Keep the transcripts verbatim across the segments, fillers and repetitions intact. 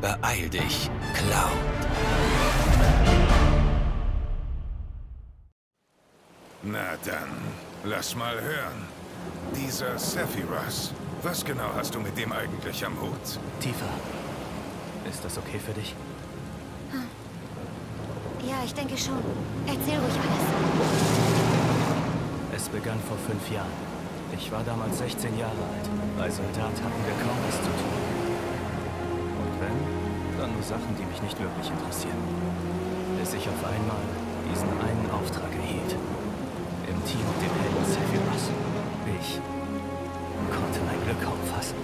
Beeil dich, Cloud. Na dann, lass mal hören. Dieser Sephiroth, was genau hast du mit dem eigentlich am Hut? Tifa, ist das okay für dich? Hm. Ja, ich denke schon. Erzähl ruhig alles. Es begann vor fünf Jahren. Ich war damals sechzehn Jahre alt. Als Soldat hatten wir kaum was zu tun. Und wenn, dann nur Sachen, die mich nicht wirklich interessieren. Bis ich auf einmal diesen einen Auftrag erhielt. Im Team mit dem Helden Sephiroth. Ich konnte mein Glück kaum fassen.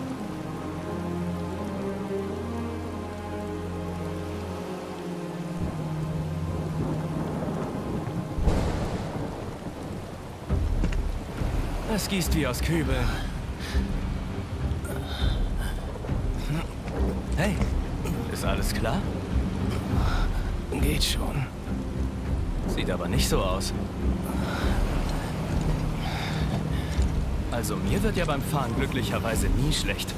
Es gießt wie aus Kübeln. Hey, ist alles klar? Geht schon. Sieht aber nicht so aus. Also mir wird ja beim Fahren glücklicherweise nie schlecht.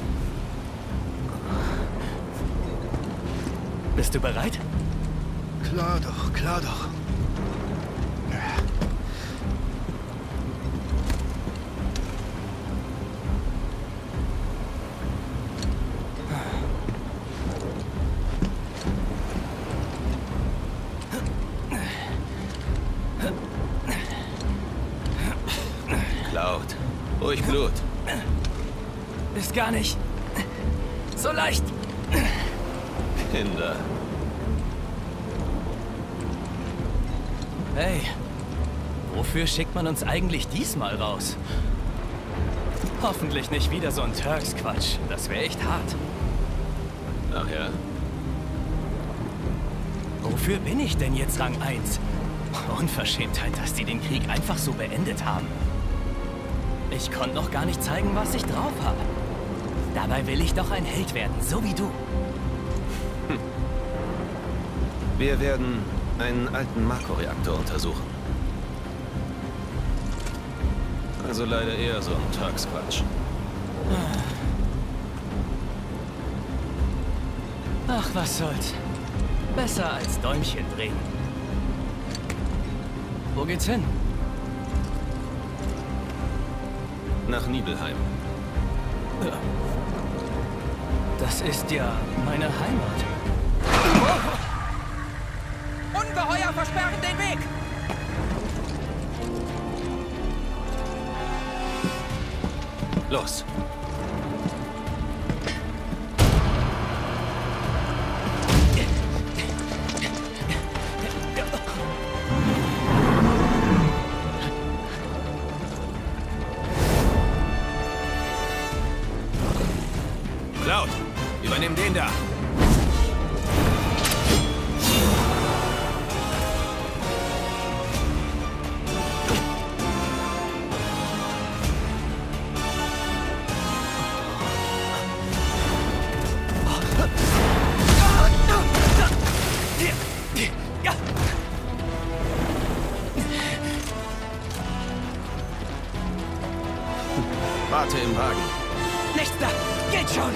Bist du bereit? Klar doch, klar doch. Cloud, ruhig Blut. Ist gar nicht so leicht. Kinder. Hey, wofür schickt man uns eigentlich diesmal raus? Hoffentlich nicht wieder so ein Turks-Quatsch. Das wäre echt hart. Ach ja? Wofür bin ich denn jetzt Rang eins? Unverschämtheit, dass die den Krieg einfach so beendet haben. Ich konnte noch gar nicht zeigen, was ich drauf habe. Dabei will ich doch ein Held werden, so wie du. Hm. Wir werden einen alten Mako-Reaktor untersuchen. Also leider eher so ein Turks-Quatsch. Ach, was soll's. Besser als Däumchen drehen. Wo geht's hin? Nach Nibelheim. Das ist ja meine Heimat. Ungeheuer versperren den Weg! Los! Cloud, übernimm den da! Warte im Wagen. Nichts da! Geht schon!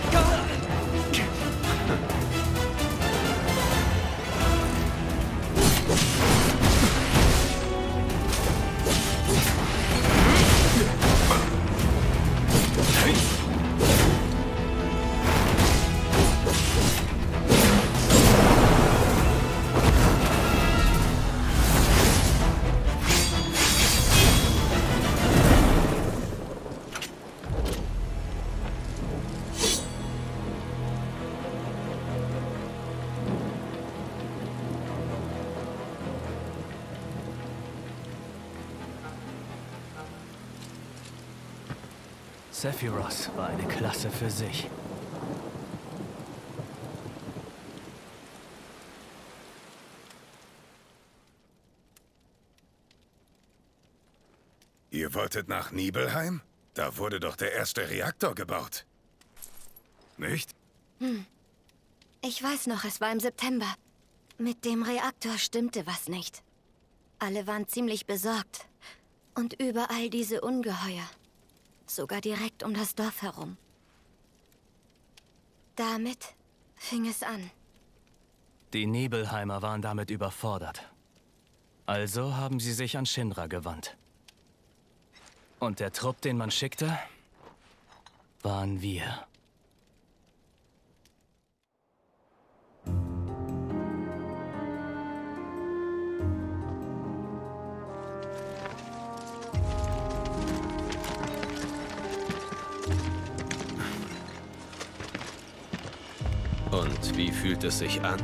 Sephiroth war eine Klasse für sich. Ihr wolltet nach Nibelheim? Da wurde doch der erste Reaktor gebaut. Nicht? Hm. Ich weiß noch, es war im September. Mit dem Reaktor stimmte was nicht. Alle waren ziemlich besorgt. Und überall diese Ungeheuer. Sogar direkt um das Dorf herum. Damit fing es an. Die Nibelheimer waren damit überfordert. Also haben sie sich an Shinra gewandt. Und der Trupp, den man schickte, waren wir. Und wie fühlt es sich an?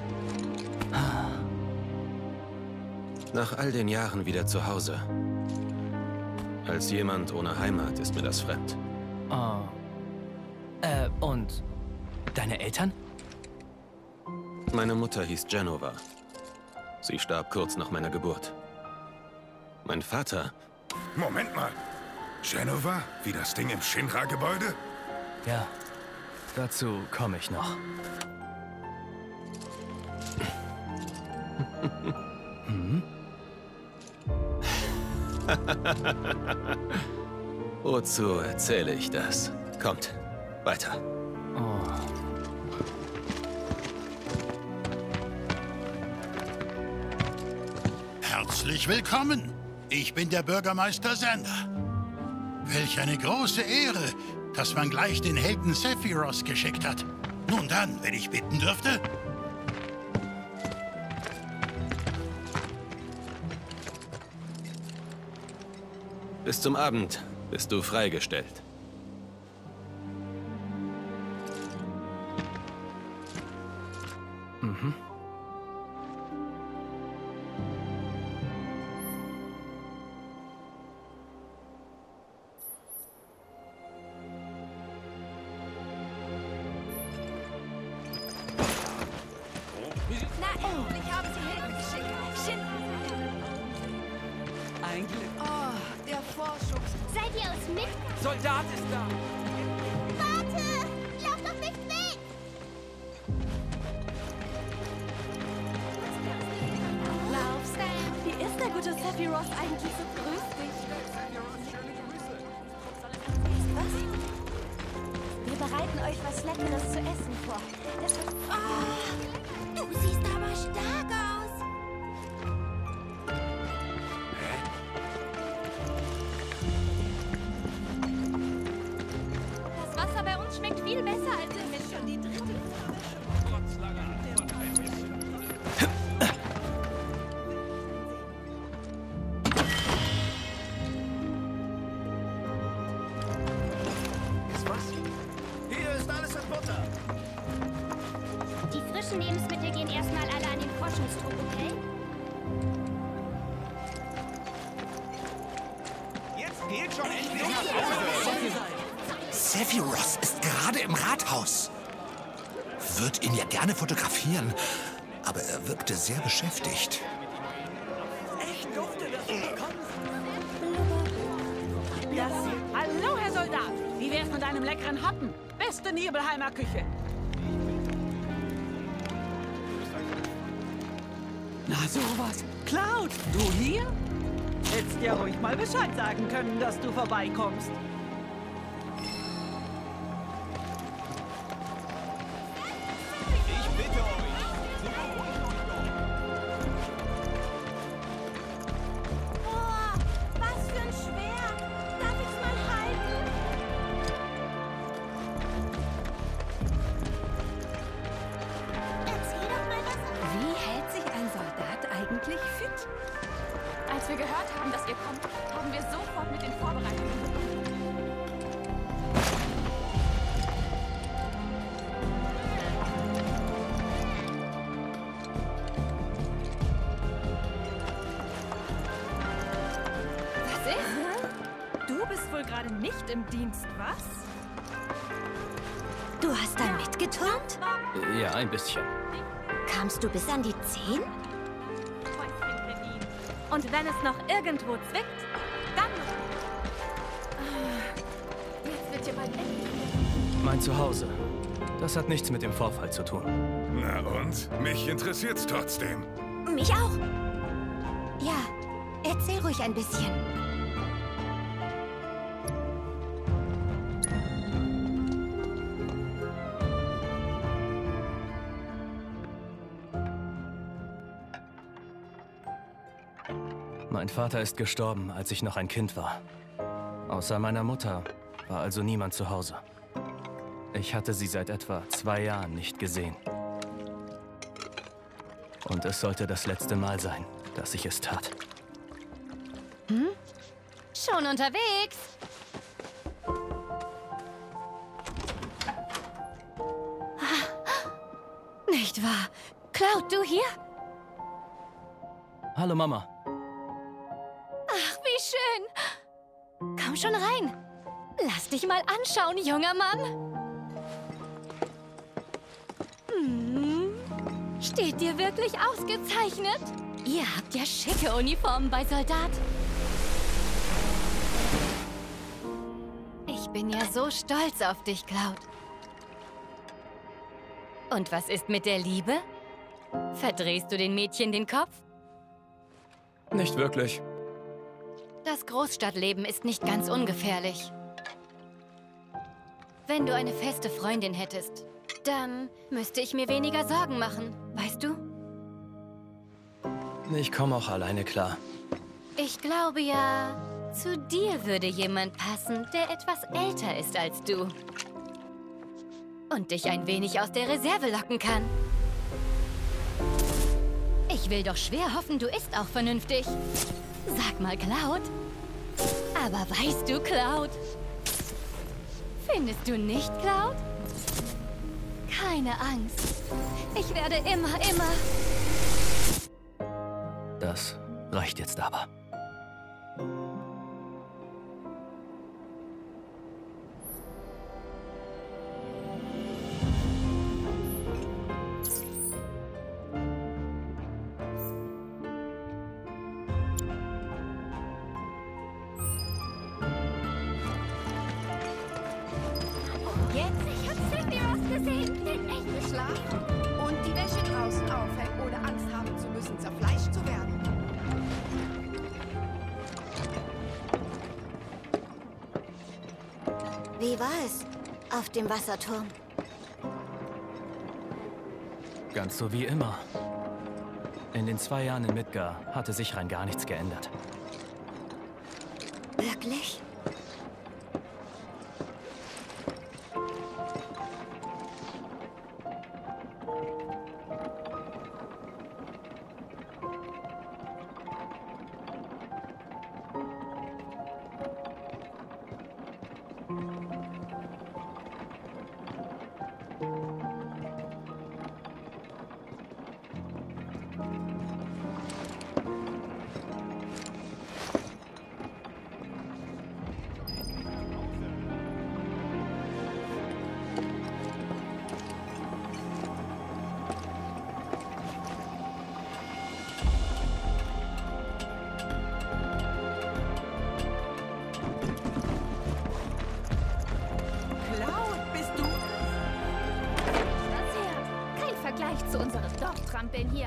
Nach all den Jahren wieder zu Hause. Als jemand ohne Heimat ist mir das fremd. Oh. Äh, und deine Eltern? Meine Mutter hieß Jenova. Sie starb kurz nach meiner Geburt. Mein Vater... Moment mal. Jenova? Wie das Ding im Shinra-Gebäude? Ja, dazu komme ich noch. hm? Wozu erzähle ich das? Kommt, weiter. Oh. Herzlich willkommen. Ich bin der Bürgermeister Sander. Welch eine große Ehre, dass man gleich den Helden Sephiroth geschickt hat. Nun dann, wenn ich bitten dürfte. Bis zum Abend bist du freigestellt. Mhm. Na endlich haben sie Hilfe geschickt. Shinra. Ein Glück. Oh, der Forschungs... Seid ihr aus Midgard? Soldat ist da. Warte! Lauf doch nicht weg! Lauf, Stan. Wie ist der gute Sephiroth eigentlich so? Grüß dich. Was? Wir bereiten euch was Leckeres zu essen vor. Das wird... Oh, du siehst aber stark aus. Das Wasser bei uns schmeckt viel besser als im Misch. Schon die dritte Hier ist alles in Butter. Die frischen Lebensmittel gehen erstmal alle an den Forschungstrupp, okay? Jetzt geht schon endlich. Sephiroth ist gerade im Rathaus. Würde ihn ja gerne fotografieren, aber er wirkte sehr beschäftigt. Ich durfte das bekommen. Das. Hallo, Herr Soldat. Wie wär's mit einem leckeren Happen? Beste Nibelheimer Küche. Na sowas. Cloud, du hier? Hättest ja ruhig mal Bescheid sagen können, dass du vorbeikommst. Ich bitte euch. Boah, was für ein Schwert. Darf ich's mal halten? Erzähl doch mal was. Wie hält sich ein Soldat eigentlich fit? Als wir gehört haben, dass ihr kommt, haben wir sofort mit den Vorbereitungen begonnen. Was ist? Du bist wohl gerade nicht im Dienst, was? Du hast da mitgeturnt? Ja, ein bisschen. Kamst du bis an die Zehen? Und wenn es noch irgendwo zwickt, dann... Jetzt wird hier bald endlich. Mein Zuhause. Das hat nichts mit dem Vorfall zu tun. Na und? Mich interessiert's trotzdem. Mich auch. Ja, erzähl ruhig ein bisschen. Mein Vater ist gestorben, als ich noch ein Kind war. Außer meiner Mutter war also niemand zu Hause. Ich hatte sie seit etwa zwei Jahren nicht gesehen. Und es sollte das letzte Mal sein, dass ich es tat. Hm? Schon unterwegs? Nicht wahr? Cloud, du hier? Hallo, Mama. Ach, wie schön. Komm schon rein. Lass dich mal anschauen, junger Mann. Hm. Steht dir wirklich ausgezeichnet? Ihr habt ja schicke Uniformen bei Soldat. Ich bin ja so stolz auf dich, Cloud. Und was ist mit der Liebe? Verdrehst du den Mädchen den Kopf? Nicht wirklich. Das Großstadtleben ist nicht ganz ungefährlich. Wenn du eine feste Freundin hättest, dann müsste ich mir weniger Sorgen machen, weißt du? Ich komme auch alleine klar. Ich glaube ja, zu dir würde jemand passen, der etwas älter ist als du. Und dich ein wenig aus der Reserve locken kann. Ich will doch schwer hoffen, du isst auch vernünftig. Sag mal, Cloud. Aber weißt du, Cloud? Findest du nicht, Cloud? Keine Angst. Ich werde immer, immer... Das reicht jetzt aber. Wie war es auf dem Wasserturm? Ganz so wie immer. In den zwei Jahren in Midgar hatte sich rein gar nichts geändert. Wirklich? Zu unseren Dorftrampeln hier.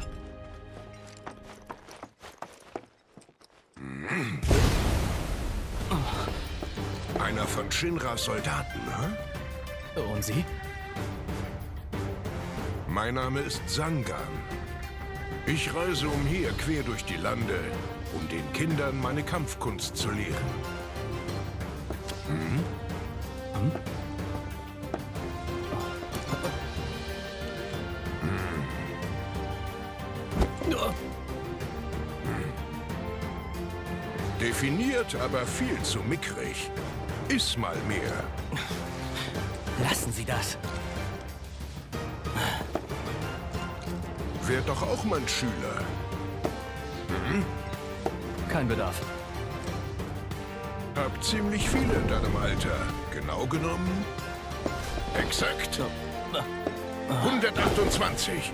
Einer von Shinras Soldaten, hä? Und Sie? Mein Name ist Zangan. Ich reise umher quer durch die Lande, um den Kindern meine Kampfkunst zu lehren. Hm? Hm? Definiert, aber viel zu mickrig. Iss mal mehr. Lassen Sie das. Wär doch auch mein Schüler. Hm? Kein Bedarf. Hab ziemlich viele in deinem Alter. Genau genommen? Exakt. hundertachtundzwanzig.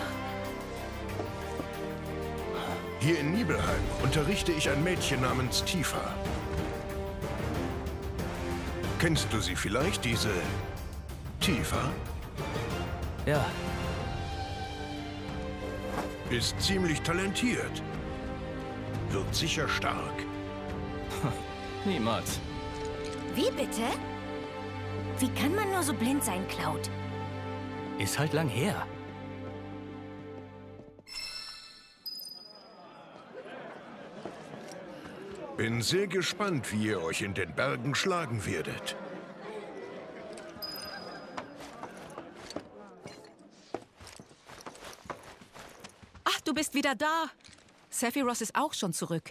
Hier in Nibelheim unterrichte ich ein Mädchen namens Tifa. Kennst du sie vielleicht, diese Tifa? Ja. Ist ziemlich talentiert. Wird sicher stark. Niemals. Wie bitte? Wie kann man nur so blind sein, Cloud? Ist halt lang her. Bin sehr gespannt, wie ihr euch in den Bergen schlagen werdet. Ach, du bist wieder da. Sephiroth ist auch schon zurück.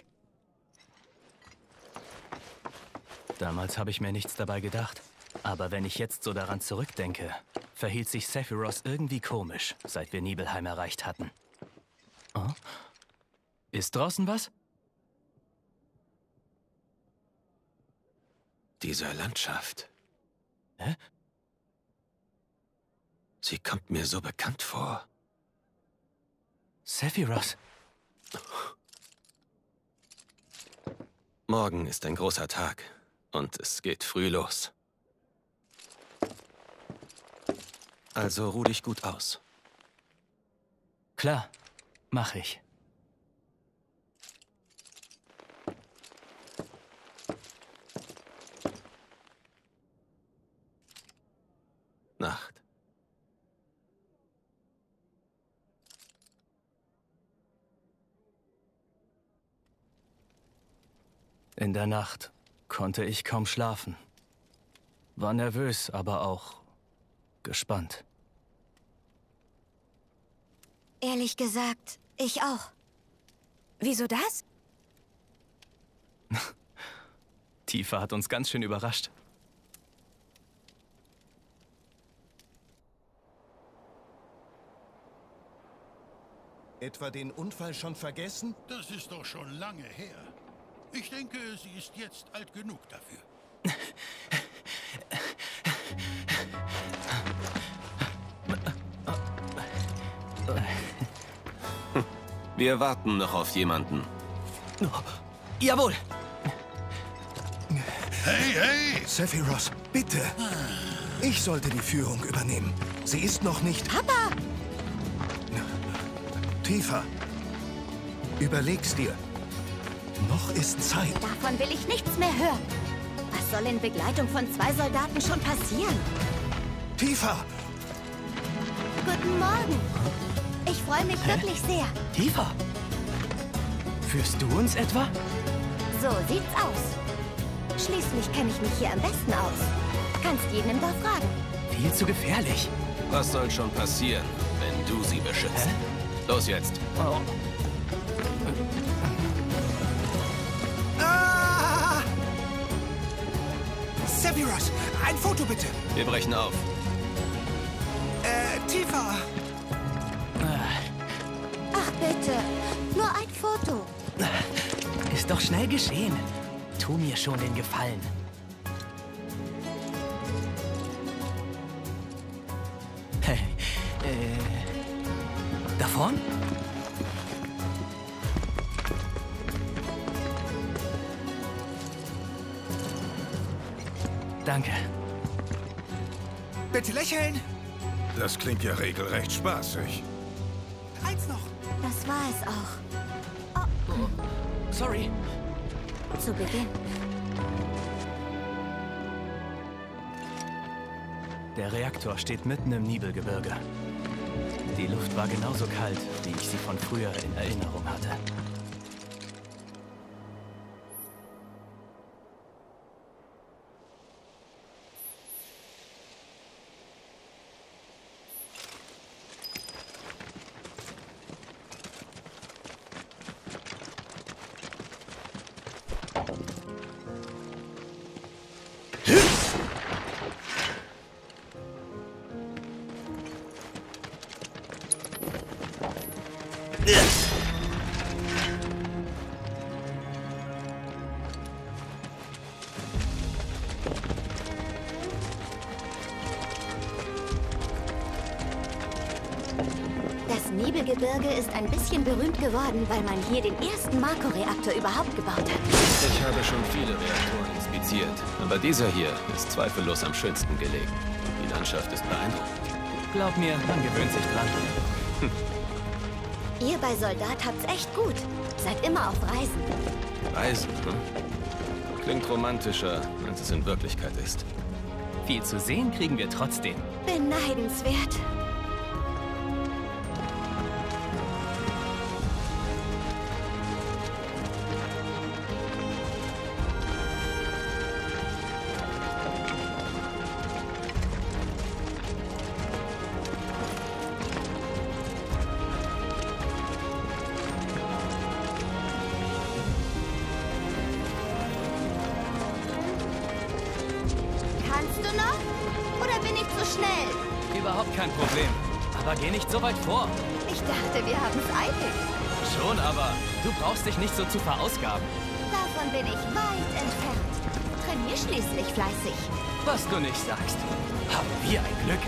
Damals habe ich mir nichts dabei gedacht. Aber wenn ich jetzt so daran zurückdenke, verhielt sich Sephiroth irgendwie komisch, seit wir Nibelheim erreicht hatten. Oh? Ist draußen was? Diese Landschaft. Hä? Sie kommt mir so bekannt vor. Sephiroth. Morgen ist ein großer Tag und es geht früh los. Also ruh dich gut aus. Klar, mach ich. Nacht. In der Nacht konnte ich kaum schlafen. War nervös, aber auch gespannt. Ehrlich gesagt, ich auch. Wieso das? Tifa hat uns ganz schön überrascht. Etwa den Unfall schon vergessen? Das ist doch schon lange her. Ich denke, sie ist jetzt alt genug dafür. Wir warten noch auf jemanden. Oh, jawohl! Hey, hey! Sephiroth, bitte! Ich sollte die Führung übernehmen. Sie ist noch nicht... Papa! Tifa, überleg's dir. Noch ist Zeit. Davon will ich nichts mehr hören. Was soll in Begleitung von zwei Soldaten schon passieren? Tifa! Guten Morgen. Ich freue mich Hä? wirklich sehr. Tifa! Führst du uns etwa? So sieht's aus. Schließlich kenne ich mich hier am besten aus. Kannst jeden im Dorf fragen. Viel zu gefährlich. Was soll schon passieren, wenn du sie beschützt? Hä? Los jetzt. Oh. Ah! Sephiroth, ein Foto bitte. Wir brechen auf. Äh, Tifa. Ach bitte, nur ein Foto. Ist doch schnell geschehen. Tu mir schon den Gefallen. Hey, äh, davon? Danke. Bitte lächeln. Das klingt ja regelrecht spaßig. Eins noch. Das war es auch. Oh, sorry. Zu Beginn. Der Reaktor steht mitten im Nibelgebirge. Die Luft war genauso kalt, wie ich sie von früher in Erinnerung hatte. Das Nibelgebirge ist ein bisschen berühmt geworden, weil man hier den ersten Marco-Reaktor überhaupt gebaut hat. Ich habe schon viele Reaktoren inspiziert, aber dieser hier ist zweifellos am schönsten gelegen. Die Landschaft ist beeindruckend. Glaub mir, man gewöhnt sich dran. Hm. Ihr bei Soldat habt's echt gut. Seid immer auf Reisen. Reisen, hm? Klingt romantischer, als es in Wirklichkeit ist. Viel zu sehen kriegen wir trotzdem. Beneidenswert. Überhaupt kein Problem. Aber geh nicht so weit vor. Ich dachte, wir haben es eilig. Schon, aber du brauchst dich nicht so zu verausgaben. Davon bin ich weit entfernt. Trainier schließlich fleißig. Was du nicht sagst. Haben wir ein Glück.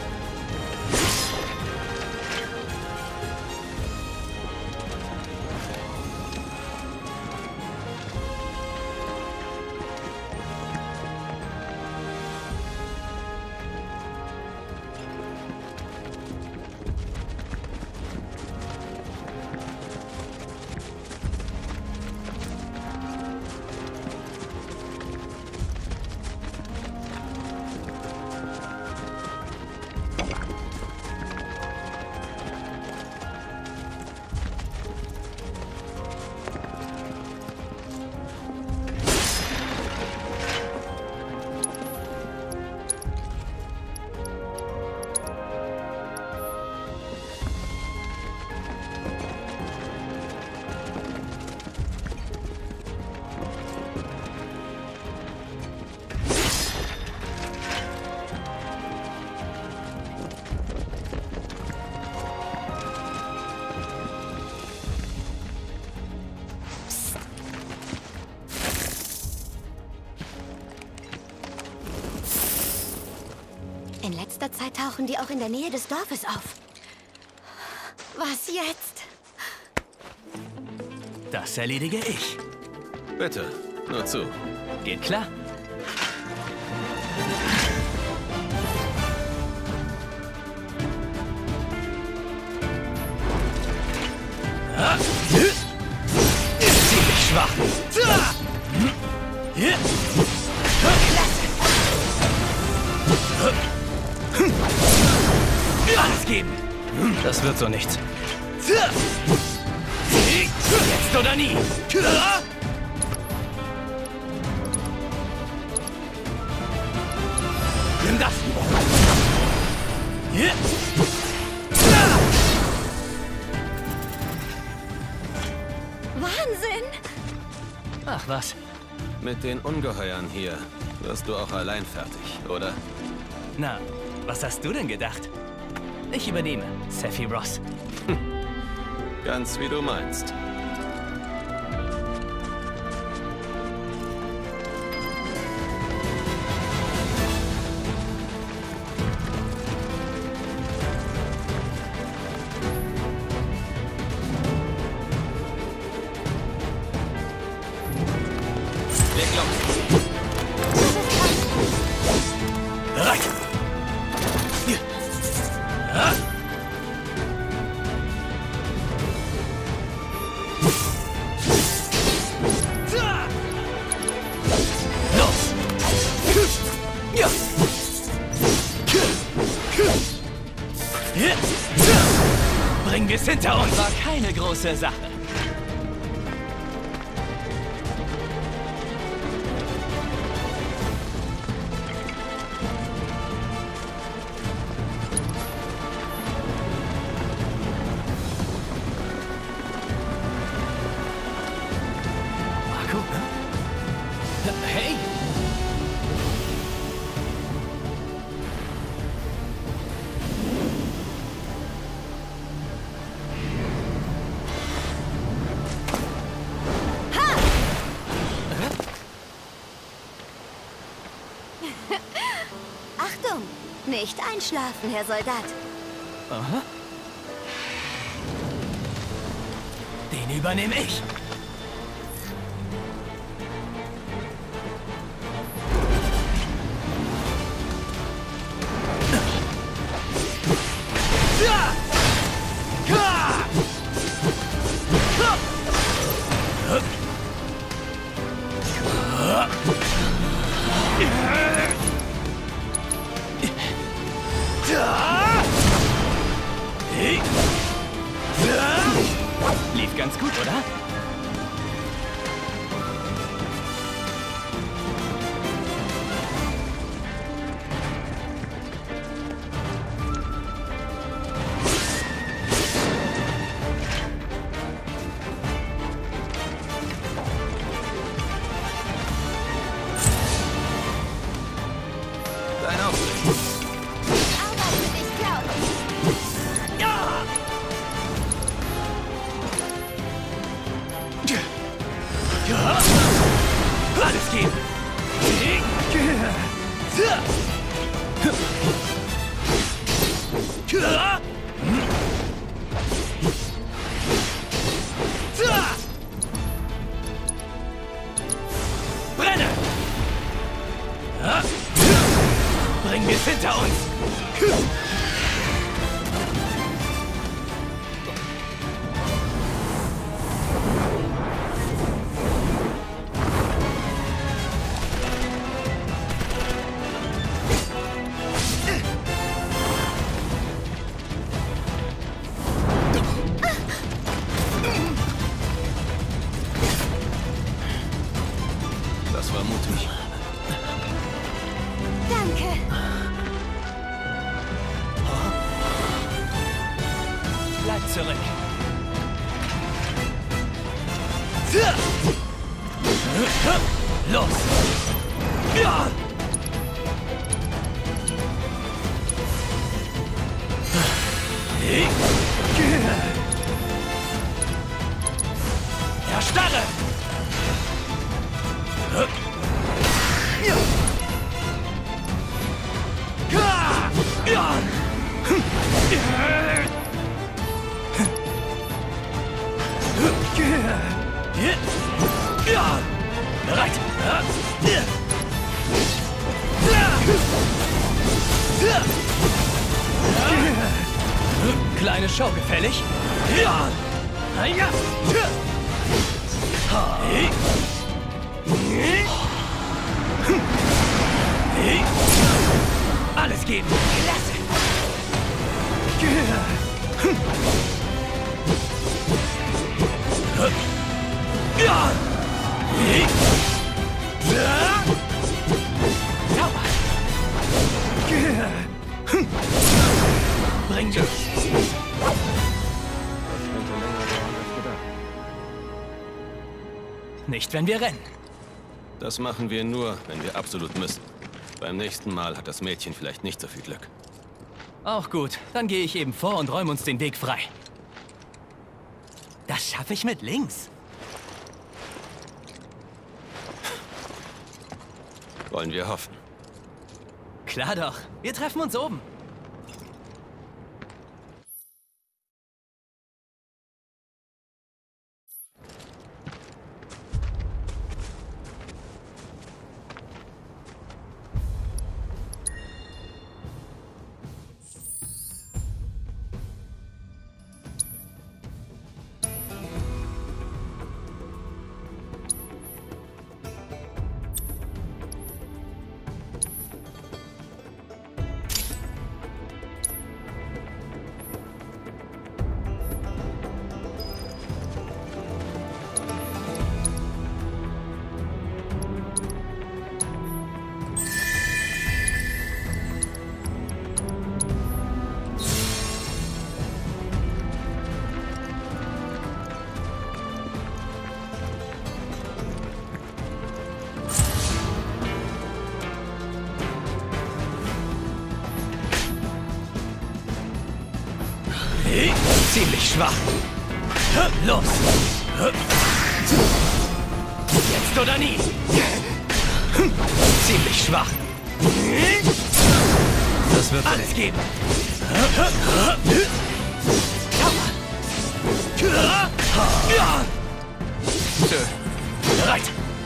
In letzter Zeit tauchen die auch in der Nähe des Dorfes auf. Was jetzt? Das erledige ich. Bitte, nur zu. Geht klar. Ziemlich schwach. Alles geben. Das wird so nichts. Jetzt oder nie. Nimm das. Wahnsinn! Ach was. Mit den Ungeheuern hier wirst du auch allein fertig, oder? Na, was hast du denn gedacht? Ich übernehme, Sephiroth. Ganz wie du meinst. Leg los. Bereit. Bringen wir es hinter uns. War keine große Sache. Marco? Hey! Achtung! Nicht einschlafen, Herr Soldat. Aha. Den übernehme ich. Lief ganz gut, oder? Dein Auftritt. Arbeit für dich, Cloud. Brenne! Bringen wir es hinter uns! Das war mutig. Danke. Bleib zurück. Los! Ja! Erstarre! Bereit! Kleine Show gefällig? Ja! Ja! Alles geben! Klasse! Ja! Sauber! Bring dich! Nicht, wenn wir rennen. Das machen wir nur, wenn wir absolut müssen. Beim nächsten Mal hat das Mädchen vielleicht nicht so viel Glück. Auch gut. Dann gehe ich eben vor und räume uns den Weg frei. Das schaffe ich mit links. Wollen wir hoffen. Klar doch. Wir treffen uns oben. Ziemlich schwach. Los! Jetzt oder nie! Ziemlich schwach. Das wird alles geben. Bereit!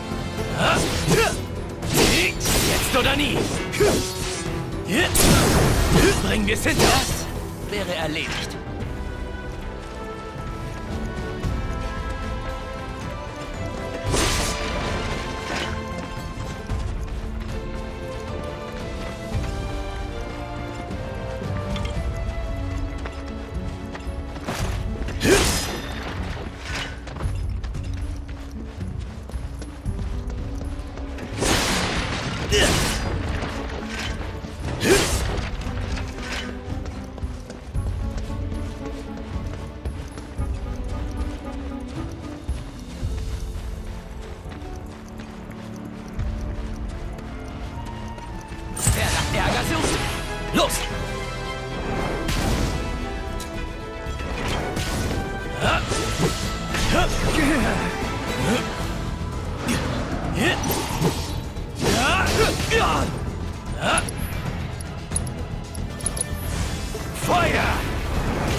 Jetzt oder nie! Bringen wir es hinter uns! Wäre erledigt.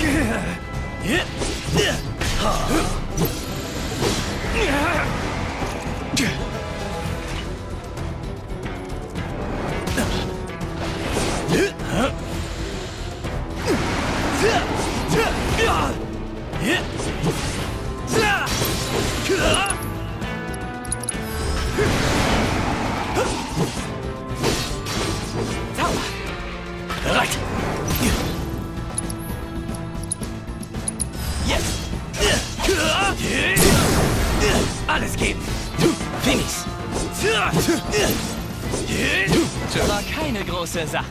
Bereit! Jetzt! Alles geben! Finis! War keine große Sache.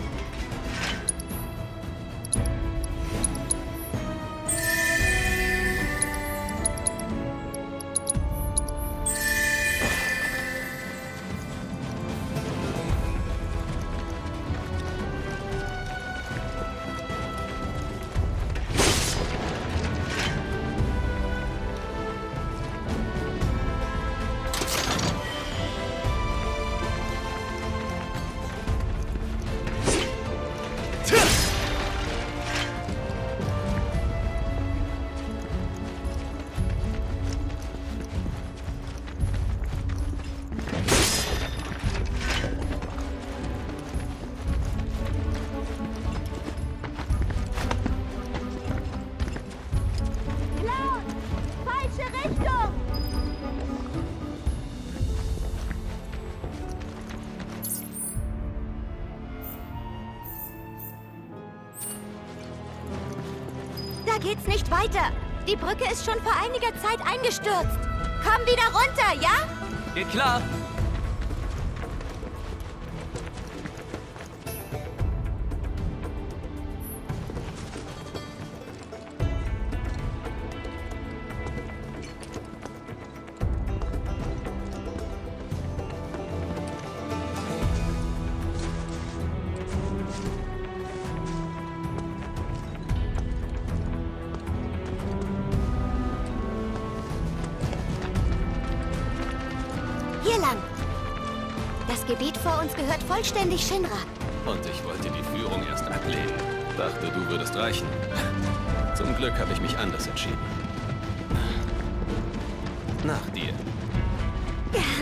Geht's nicht weiter. Die Brücke ist schon vor einiger Zeit eingestürzt. Komm wieder runter, ja? Geht klar. Hier lang. Das Gebiet vor uns gehört vollständig Shinra. Und ich wollte die Führung erst ablehnen. Dachte, du würdest reichen. Zum Glück habe ich mich anders entschieden. Nach dir. Gern.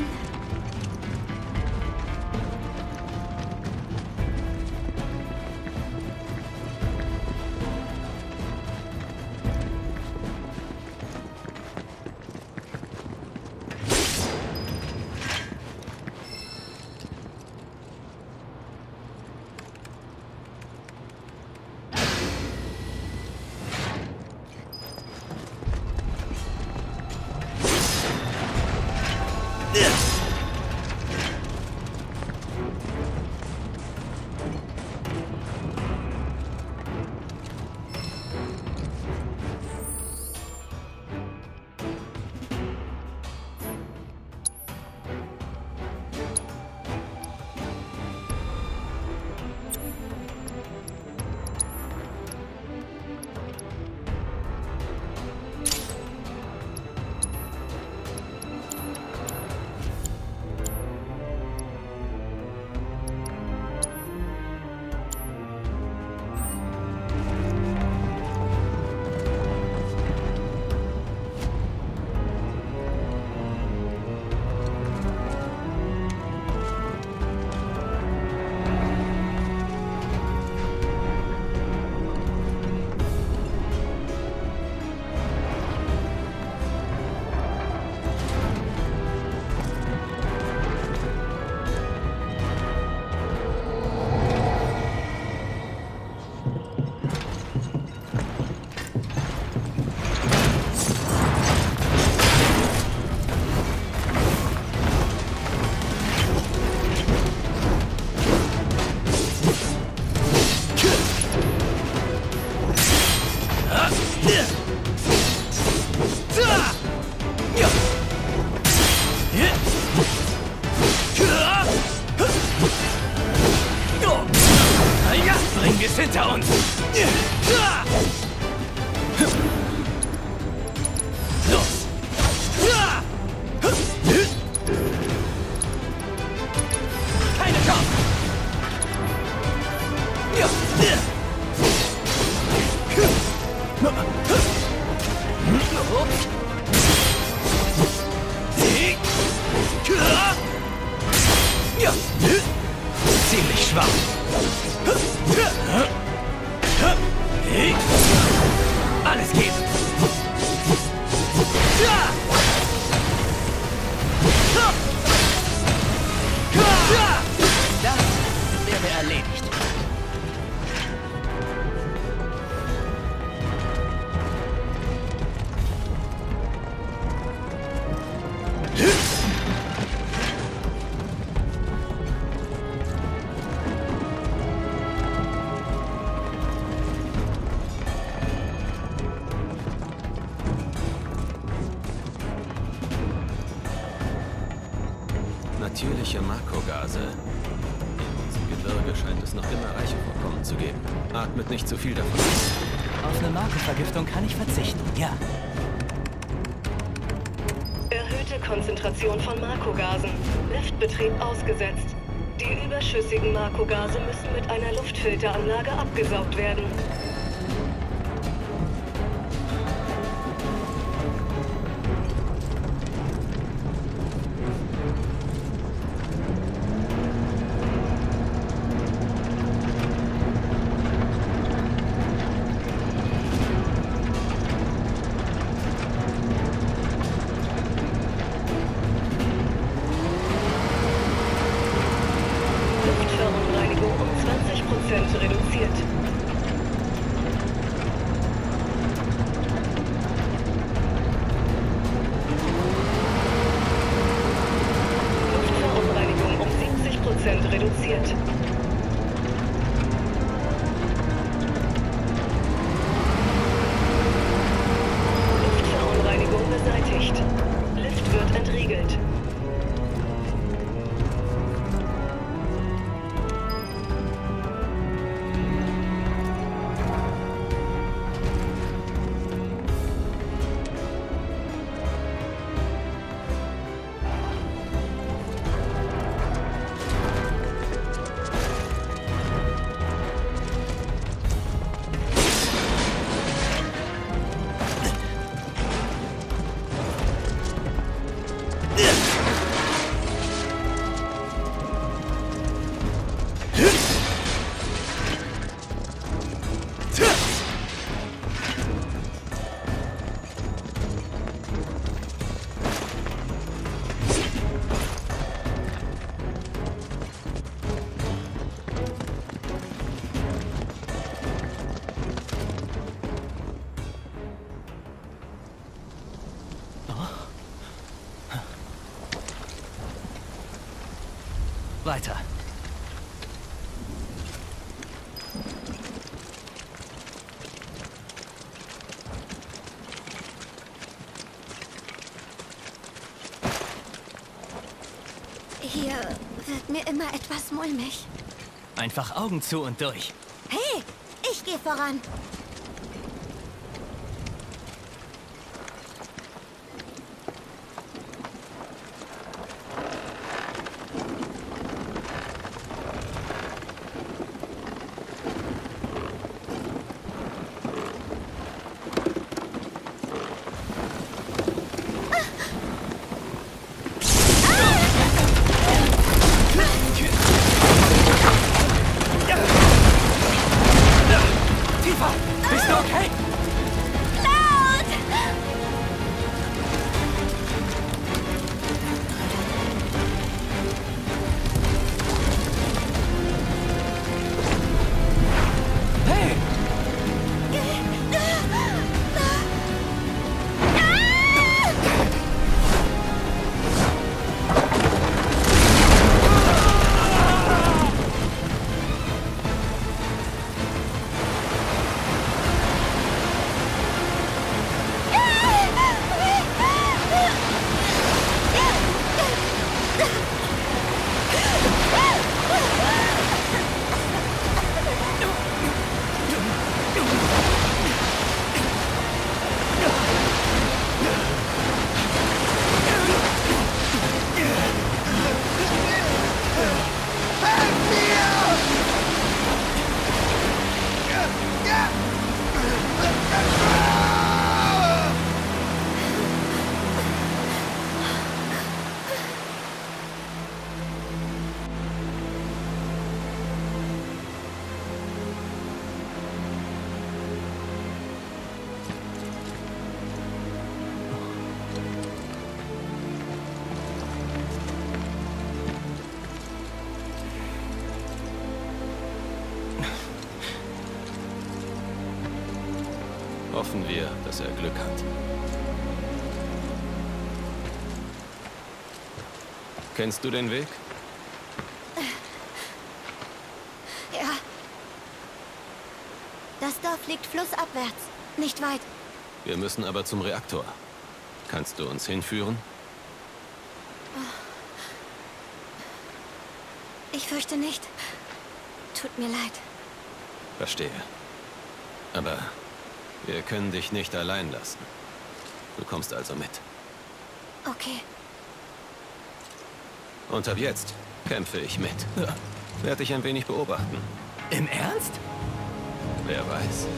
Bringen wir es hinter uns! Los! Keine Chance! Ja. Ziemlich schwach. Alles geben. Das wäre erledigt. Natürliche Makogase. In diesem Gebirge scheint es noch immer reiche Vorkommen zu geben. Atmet nicht zu viel davon. Auf eine Makovergiftung kann ich verzichten, ja. Erhöhte Konzentration von Makogasen. Liftbetrieb ausgesetzt. Die überschüssigen Makogase müssen mit einer Luftfilteranlage abgesaugt werden. Luftverunreinigung um zwanzig Prozent reduziert. Luftverunreinigung um siebzig Prozent reduziert. Luftverunreinigung beseitigt. Lift wird entriegelt. Weiter. Hier wird mir immer etwas mulmig. Einfach Augen zu und durch. Hey, ich gehe voran. Bist du okay? Laut! Hey! Yeah! Hoffen wir, dass er Glück hat. Kennst du den Weg? Ja. Das Dorf liegt flussabwärts, nicht weit. Wir müssen aber zum Reaktor. Kannst du uns hinführen? Ich fürchte nicht. Tut mir leid. Verstehe. Aber wir können dich nicht allein lassen. Du kommst also mit. Okay. Und ab jetzt kämpfe ich mit. Ja. Werde dich ein wenig beobachten. Im Ernst? Wer weiß.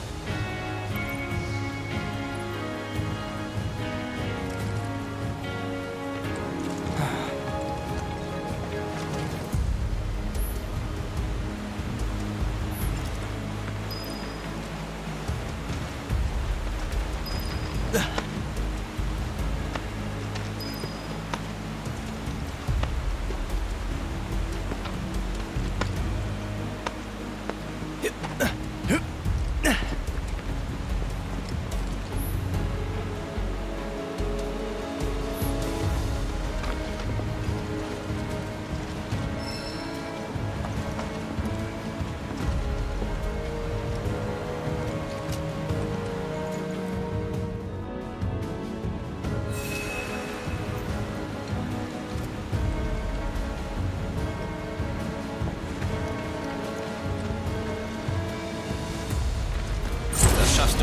Schaffst du.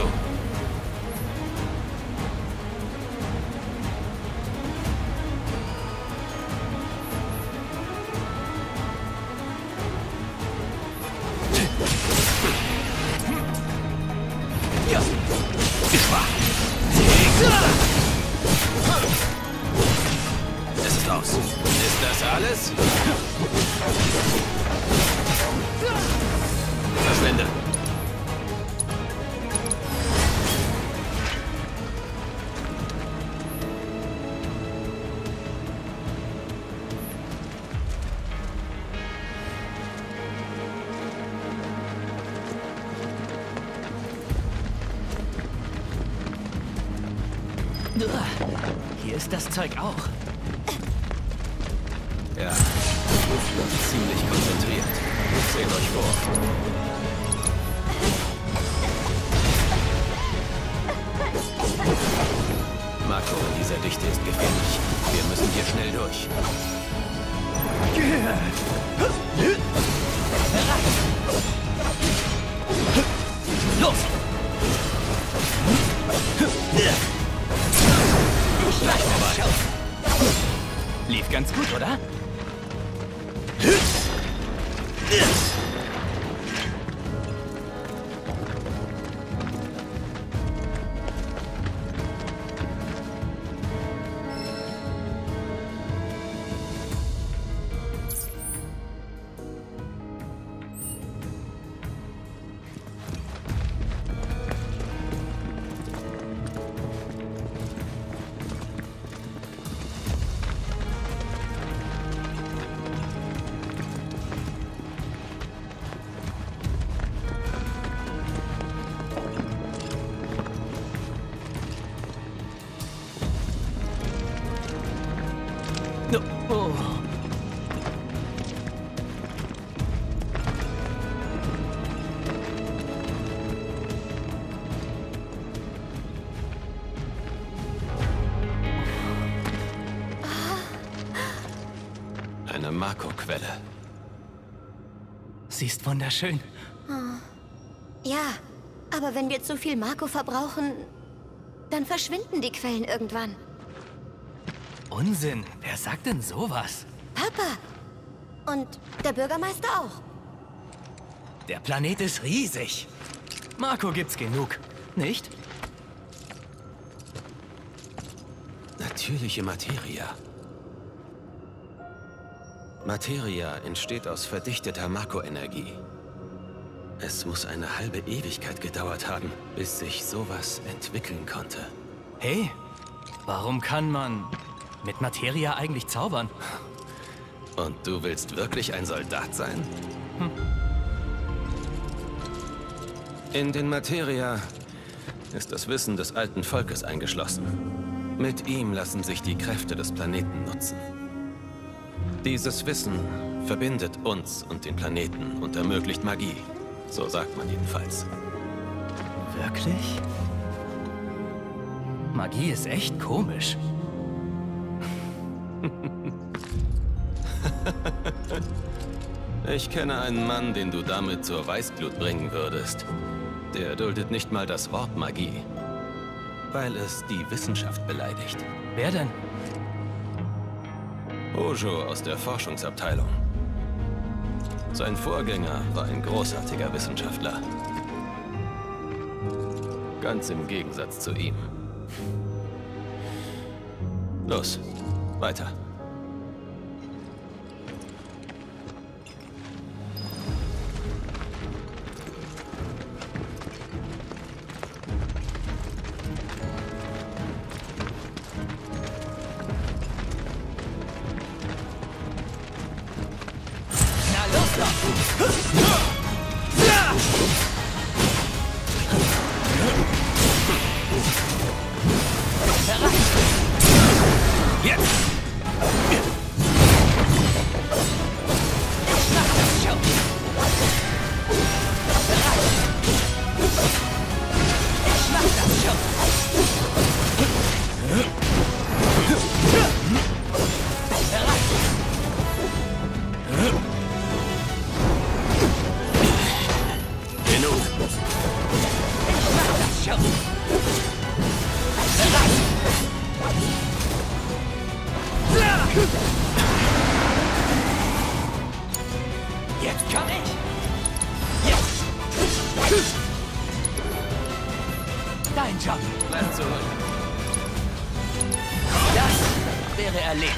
Ja. Es ist aus. Ist das alles? Verschwinde. Hier ist das Zeug auch. Ja, ziemlich konzentriert. Seht euch vor. Marco, in dieser Dichte ist gefährlich. Wir müssen hier schnell durch. Los! Lief ganz gut, oder? Oh. Eine Marco-Quelle. Sie ist wunderschön. Oh. Ja, aber wenn wir zu viel Marco verbrauchen, dann verschwinden die Quellen irgendwann. Unsinn. Wer sagt denn sowas? Papa. Und der Bürgermeister auch. Der Planet ist riesig. Marco gibt's genug, nicht? Natürliche Materia. Materia entsteht aus verdichteter Marco-Energie. Es muss eine halbe Ewigkeit gedauert haben, bis sich sowas entwickeln konnte. Hey, warum kann man mit Materia eigentlich zaubern? Und du willst wirklich ein Soldat sein? Hm. In den Materia ist das Wissen des alten Volkes eingeschlossen. Mit ihm lassen sich die Kräfte des Planeten nutzen. Dieses Wissen verbindet uns und den Planeten und ermöglicht Magie. So sagt man jedenfalls. Wirklich? Magie ist echt komisch. Ich kenne einen Mann, den du damit zur Weißglut bringen würdest. Der duldet nicht mal das Wort Magie, weil es die Wissenschaft beleidigt. Wer denn? Hojo aus der Forschungsabteilung. Sein Vorgänger war ein großartiger Wissenschaftler. Ganz im Gegensatz zu ihm. Los, weiter. Jetzt kann ich! Jetzt! Dein Job! Bleib zurück! Das wäre erledigt.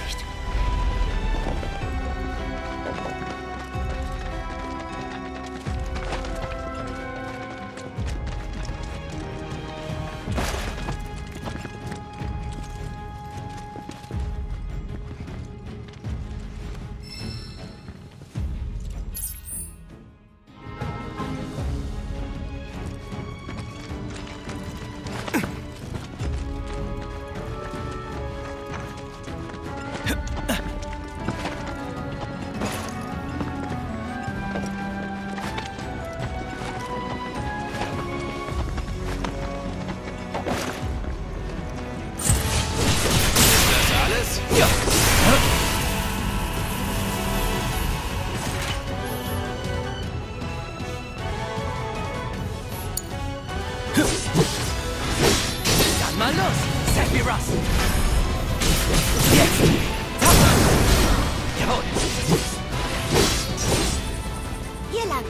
Dann mal los, Sephiroth! Jetzt! Tapfer! Jawohl! Hier lang!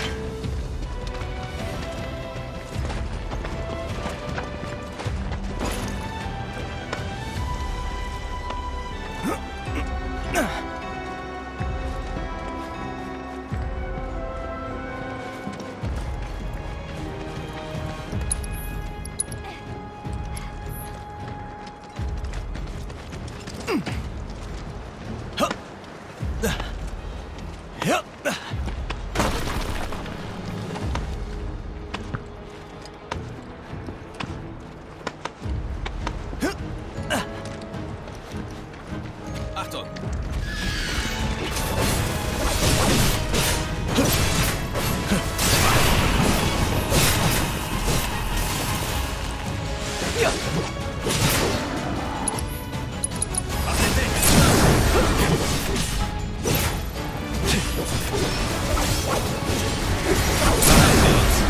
Achtung! Ja! Auf den Weg! Beeilen wir uns!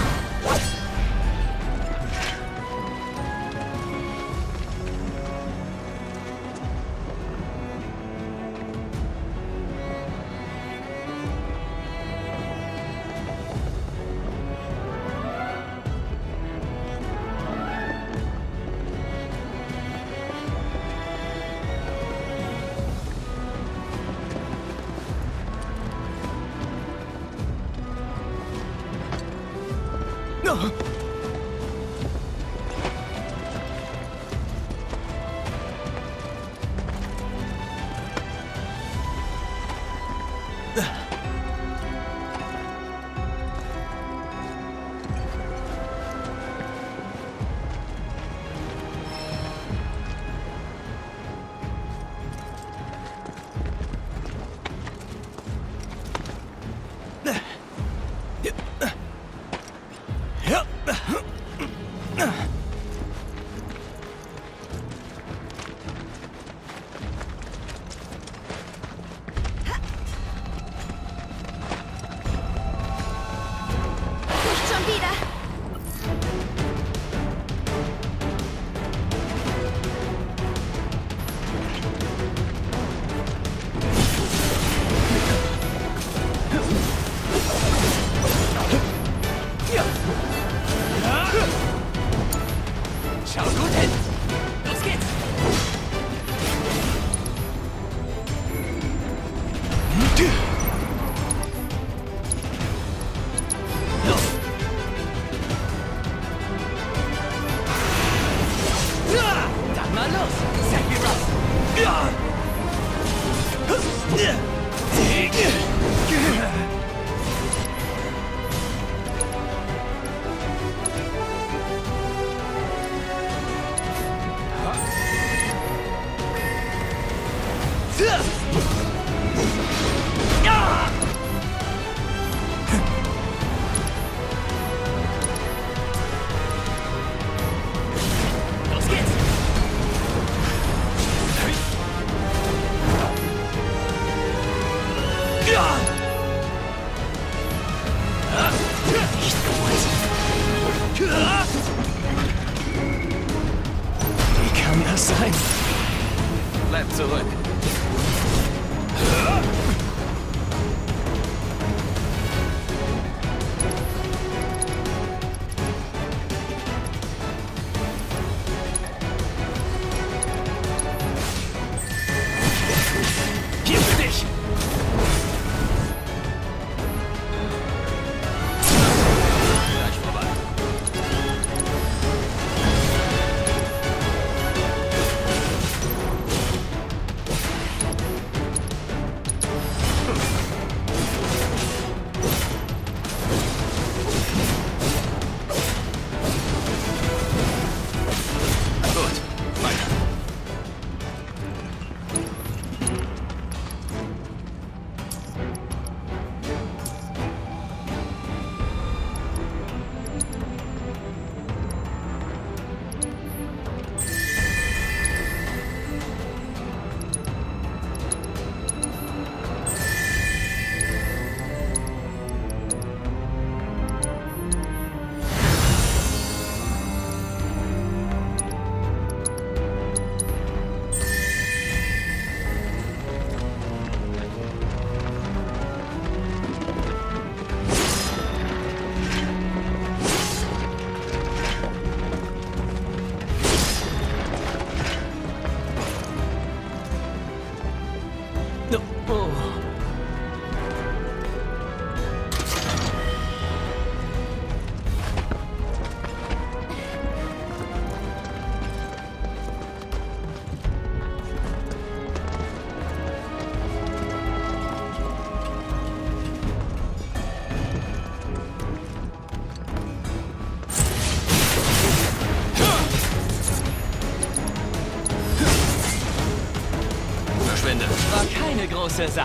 War keine große Sache.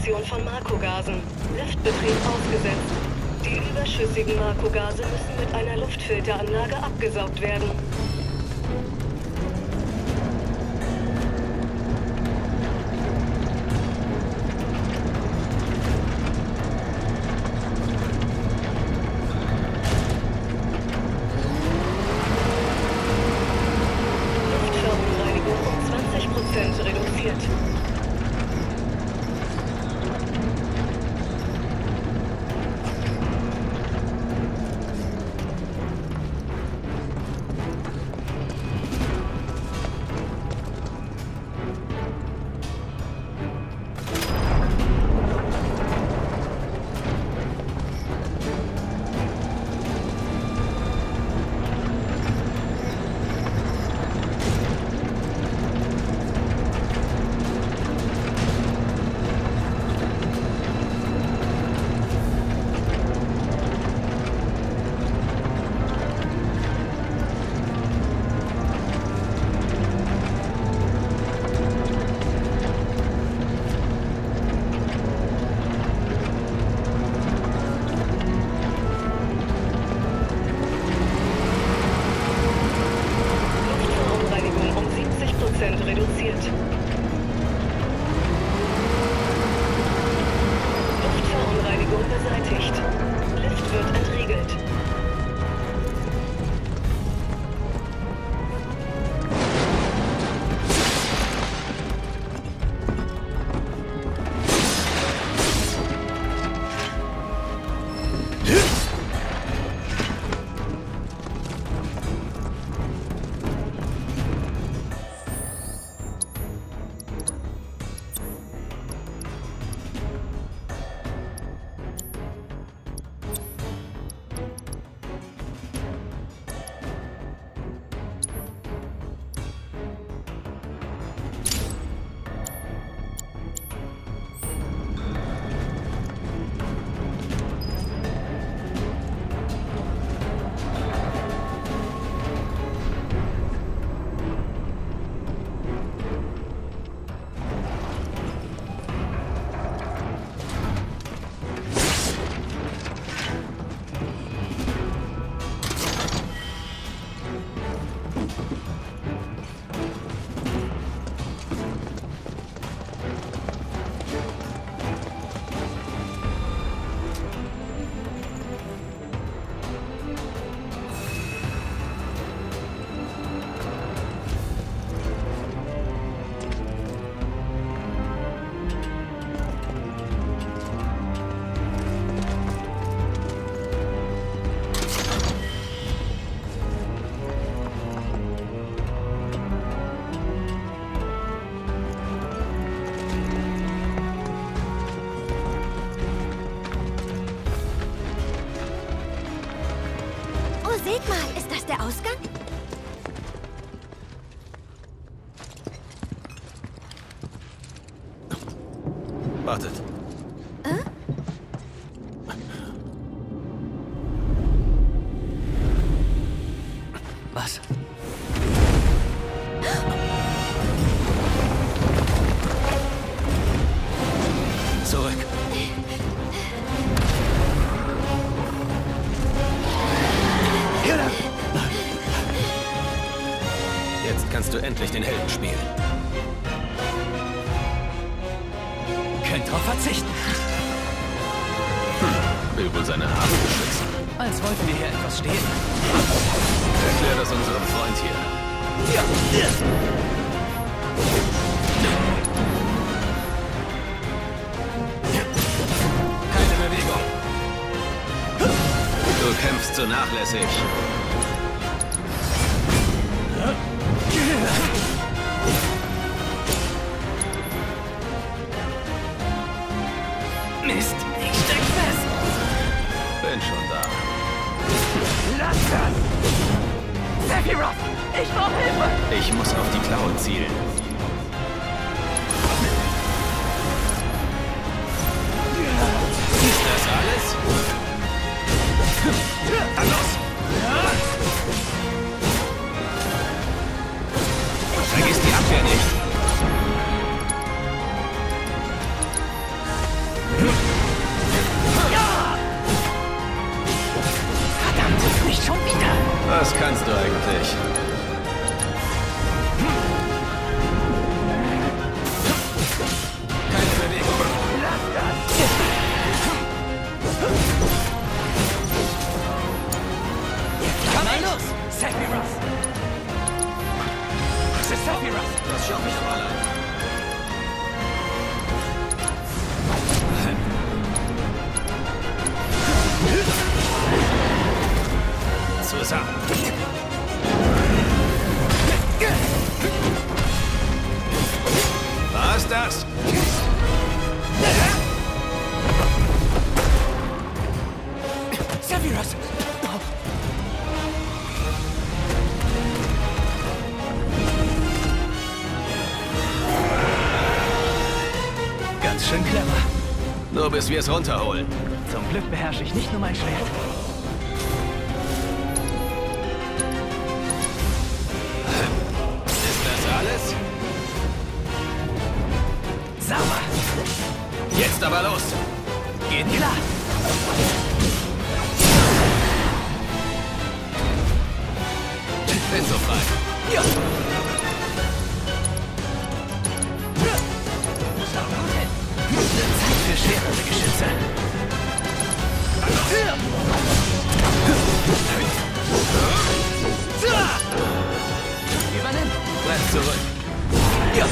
Konzentration von Makrogasen. Liftbetrieb ausgesetzt. Die überschüssigen Makrogase müssen mit einer Luftfilteranlage abgesaugt werden. Luftverunreinigung um zwanzig Prozent reduziert. Reduziert. Luftverunreinigung beseitigt. Lift wird entriegelt. Seht mal, ist das der Ausgang? Wartet. Äh? Was? Zurück. Jetzt kannst du endlich den Helden spielen. Könnt drauf verzichten. Hm, will wohl seine Haare beschützen. Als wollten wir hier etwas stehlen. Erklär das unserem Freund hier. Ja. Keine Bewegung. Du kämpfst so nachlässig. Mist, ich steck fest. Bin schon da. Lass das! Sephiroth, ich brauche Hilfe! Ich muss auf die Klaue zielen. Ist das alles? Dann los! Vergiss die Abwehr nicht. Sephiroth! Das schaffe ich aber allein. Zusammen. Was das? Sephiroth! Ganz schön clever. Nur bis wir es runterholen. Zum Glück beherrsche ich nicht nur mein Schwert. Ist das alles? Sauber! Jetzt aber los! Geht klar! Bin so frei. Ja! Zeit für schwerere Geschütze. Übernimm! Bleib zurück. Ja!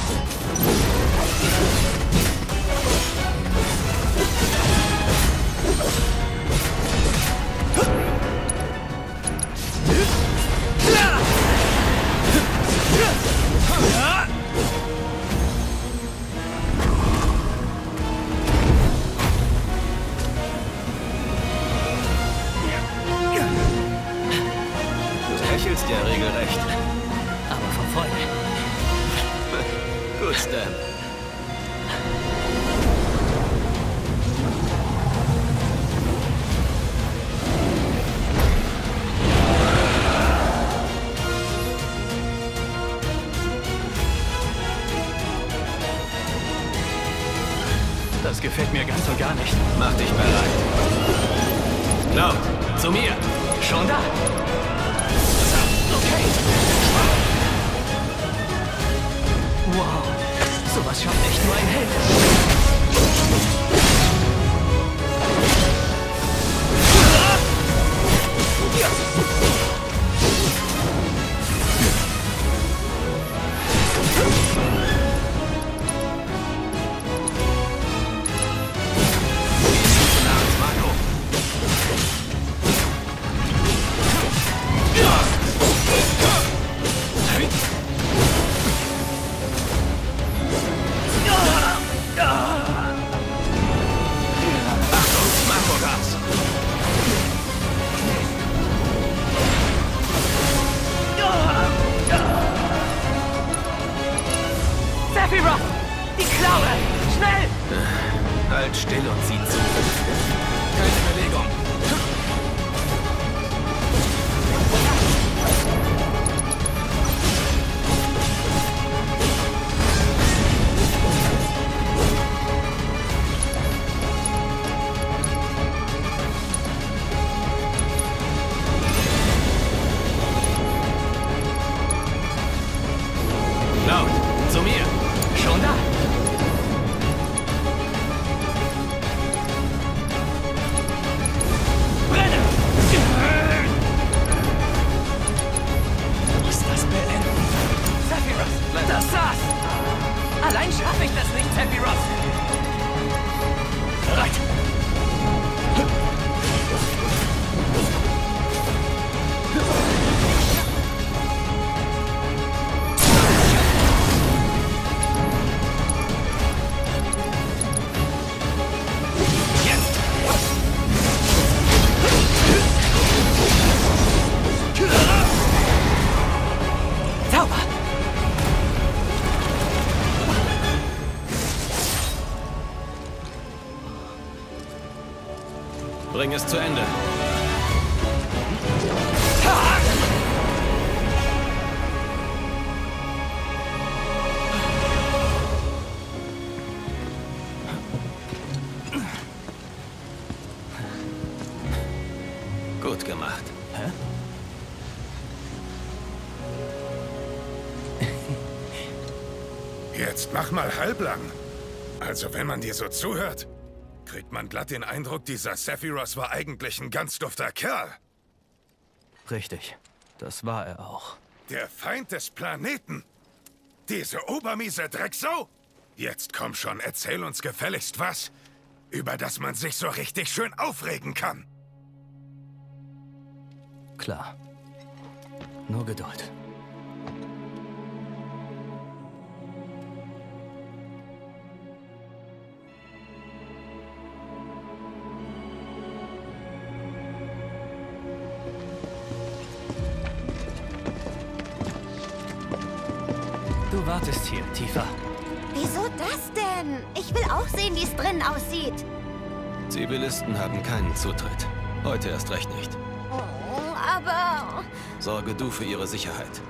Du lächelst ja regelrecht. Aber von Freude. Gut, Stan. Das gefällt mir ganz und gar nicht. Mach dich bereit. Cloud, zu mir. Schon da. Okay. Wow. Sowas schafft echt nur ein Held. Sephiroth! Die Klaue! Schnell! Halt still und sieh zu. Keine Bewegung. Cloud, zu mir. Schon da. Brenne! Du musst das beenden. Sephiroth, das saß! Allein schaffe ich das nicht, Sephiroth! Bereit. Bring es zu Ende. Gut gemacht. Hä? Jetzt mach mal halblang. Also wenn man dir so zuhört, kriegt man glatt den Eindruck, dieser Sephiroth war eigentlich ein ganz dufter Kerl. Richtig. Das war er auch. Der Feind des Planeten. Diese obermiese Drecksau? Jetzt komm schon, erzähl uns gefälligst was, über das man sich so richtig schön aufregen kann. Klar. Nur Geduld. Du wartest hier, Tifa. Wieso das denn? Ich will auch sehen, wie es drinnen aussieht. Zivilisten haben keinen Zutritt. Heute erst recht nicht. Oh, aber... Sorge du für ihre Sicherheit.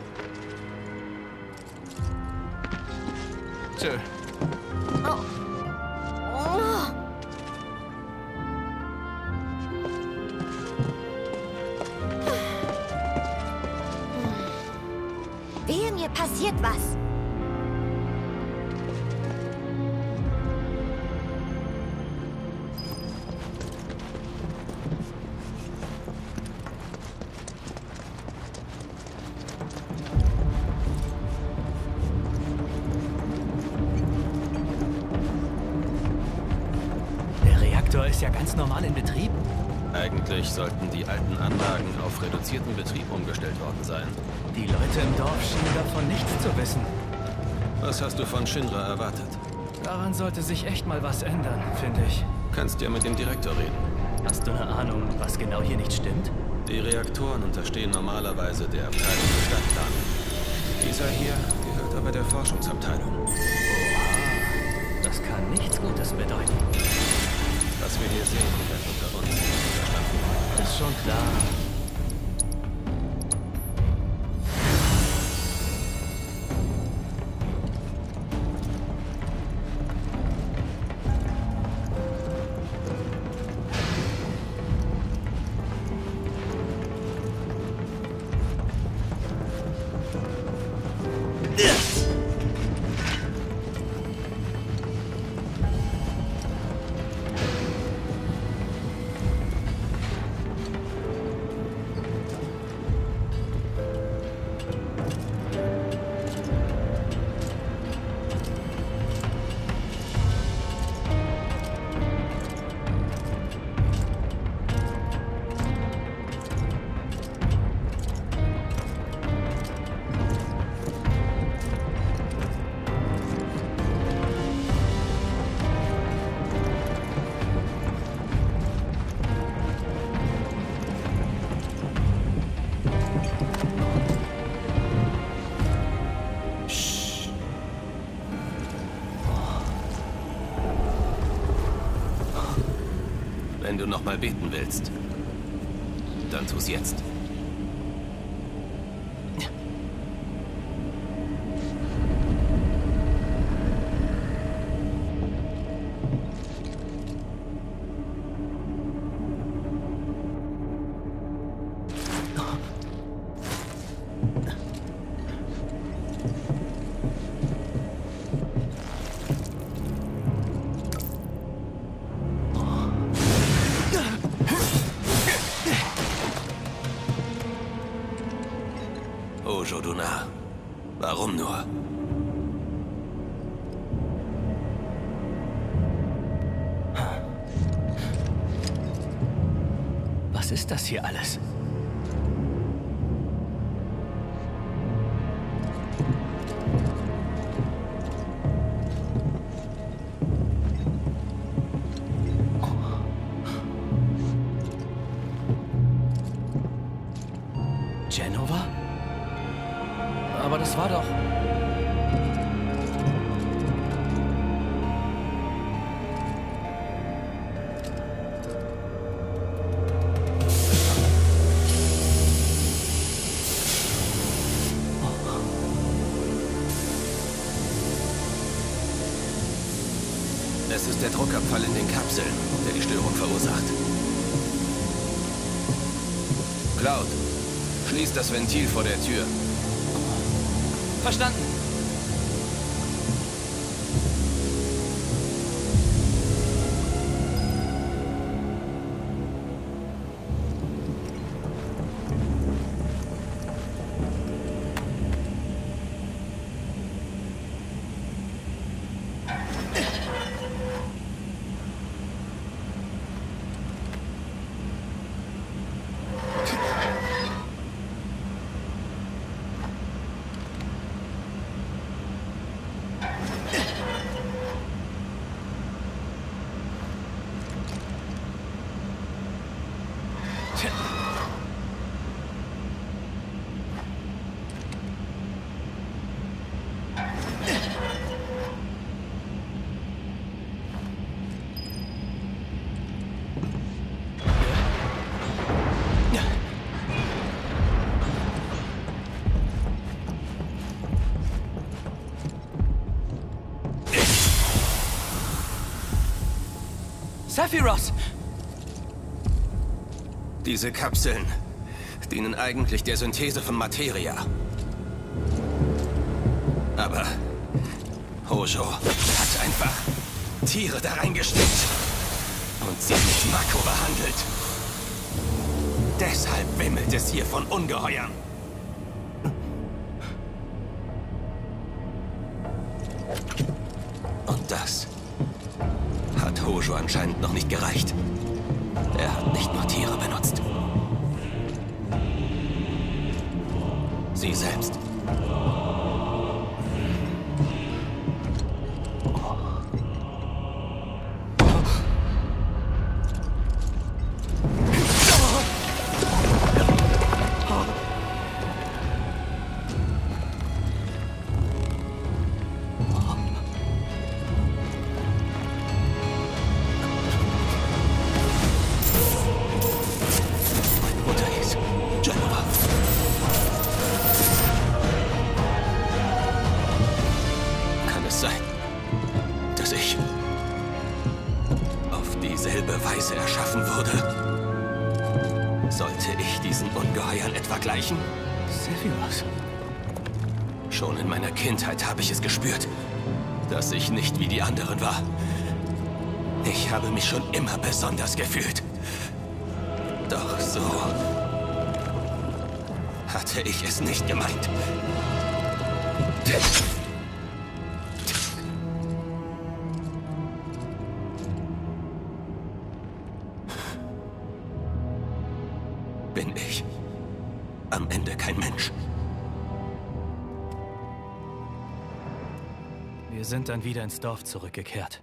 Tschö. Oh. Oh. Wehe, mir passiert was. Der Reaktor ist ja ganz normal in Betrieb. Eigentlich sollten die alten Anlagen auf reduzierten Betrieb umgestellt worden sein. Die Leute im Dorf schienen davon nichts zu wissen. Was hast du von Shinra erwartet? Daran sollte sich echt mal was ändern, finde ich. Kannst ja mit dem Direktor reden. Hast du eine Ahnung, was genau hier nicht stimmt? Die Reaktoren unterstehen normalerweise der Abteilung für Stadtplanung. Dieser hier gehört aber der Forschungsabteilung. Oha, das kann nichts Gutes bedeuten. Was wir hier sehen, bleibt unter uns. Verstanden? Ist schon klar. Wenn du noch mal beten willst, dann tu's jetzt. Joduna, warum nur? Was ist das hier alles? Jenova? Aber das war doch... Es ist der Druckabfall in den Kapseln, der die Störung verursacht. Cloud, schließ das Ventil vor der Tür. Verstanden. Sephiroth! Diese Kapseln dienen eigentlich der Synthese von Materia. Aber Hojo hat einfach Tiere da reingesteckt und sie mit Mako behandelt. Deshalb wimmelt es hier von Ungeheuern. Und das hat Hojo anscheinend noch nicht gereicht. Er hat nicht nur Tiere benutzt. Sie selbst. Schon in meiner Kindheit habe ich es gespürt, dass ich nicht wie die anderen war. Ich habe mich schon immer besonders gefühlt. Doch so hatte ich es nicht gemeint. Bin ich am Ende kein Mensch? Wir sind dann wieder ins Dorf zurückgekehrt.